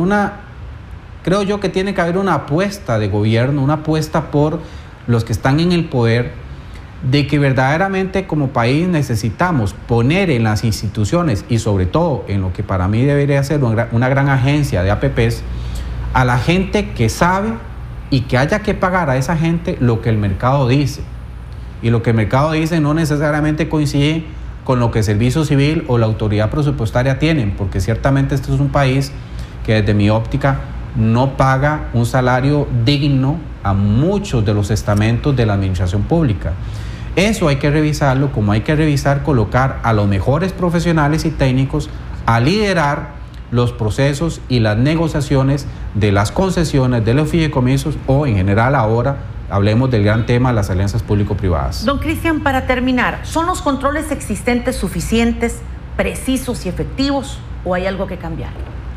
creo yo que tiene que haber una apuesta de gobierno, una apuesta por los que están en el poder, de que verdaderamente como país necesitamos poner en las instituciones, y sobre todo en lo que para mí debería ser una gran agencia de APPs, a la gente que sabe, y que haya que pagar a esa gente lo que el mercado dice. Y lo que el mercado dice no necesariamente coincide con lo que el Servicio Civil o la autoridad presupuestaria tienen, porque ciertamente este es un país que desde mi óptica no paga un salario digno a muchos de los estamentos de la administración pública. Eso hay que revisarlo, como hay que revisar colocar a los mejores profesionales y técnicos a liderar los procesos y las negociaciones de las concesiones, de los fideicomisos, o en general ahora hablemos del gran tema de las alianzas público-privadas. Don Cristian, para terminar, ¿son los controles existentes suficientes, precisos y efectivos, o hay algo que cambiar?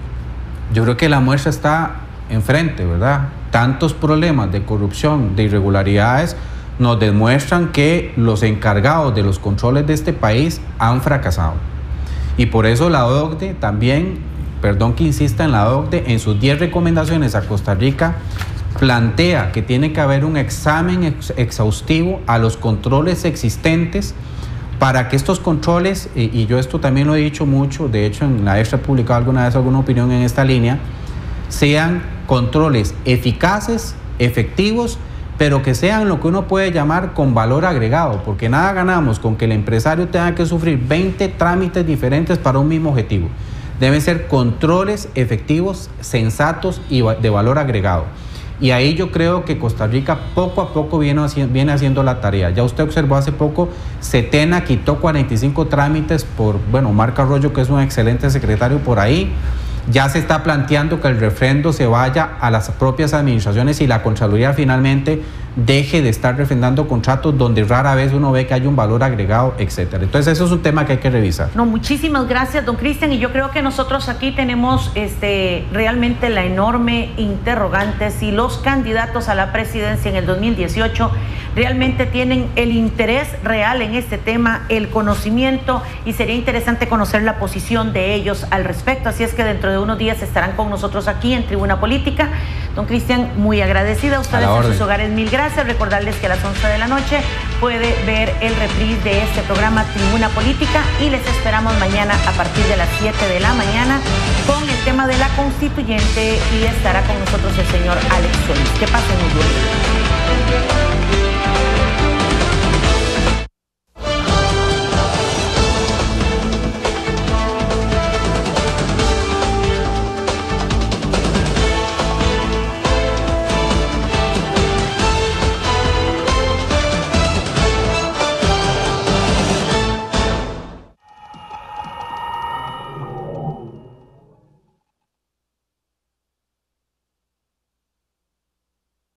Yo creo que la muestra está enfrente, ¿verdad? Tantos problemas de corrupción, de irregularidades, nos demuestran que los encargados de los controles de este país han fracasado. Y por eso la OCDE también, perdón que insista en la OCDE, en sus 10 recomendaciones a Costa Rica, plantea que tiene que haber un examen exhaustivo a los controles existentes, para que estos controles, y yo esto también lo he dicho mucho, de hecho en la Extra he publicado alguna vez alguna opinión en esta línea, sean controles eficaces, efectivos, pero que sean lo que uno puede llamar con valor agregado, porque nada ganamos con que el empresario tenga que sufrir 20 trámites diferentes para un mismo objetivo. Deben ser controles efectivos, sensatos y de valor agregado. Y ahí yo creo que Costa Rica poco a poco viene haciendo la tarea. Ya usted observó hace poco, Setena quitó 45 trámites por, Marco Arroyo, que es un excelente secretario por ahí. Ya se está planteando que el refrendo se vaya a las propias administraciones y la Contraloría finalmente deje de estar refrendando contratos donde rara vez uno ve que hay un valor agregado, etcétera. Entonces eso es un tema que hay que revisar. No, muchísimas gracias, don Cristian, y yo creo que nosotros aquí tenemos realmente la enorme interrogante si los candidatos a la presidencia en el 2018 realmente tienen el interés real en este tema, el conocimiento, y sería interesante conocer la posición de ellos al respecto. Así es que dentro de unos días estarán con nosotros aquí en Tribuna Política. Don Cristian, muy agradecida a ustedes en sus hogares, mil gracias. Recordarles que a las 11 de la noche puede ver el reprise de este programa Tribuna Política, y les esperamos mañana a partir de las 7 de la mañana con el tema de la constituyente, y estará con nosotros el señor Alex Solís. Que pasen muy bien.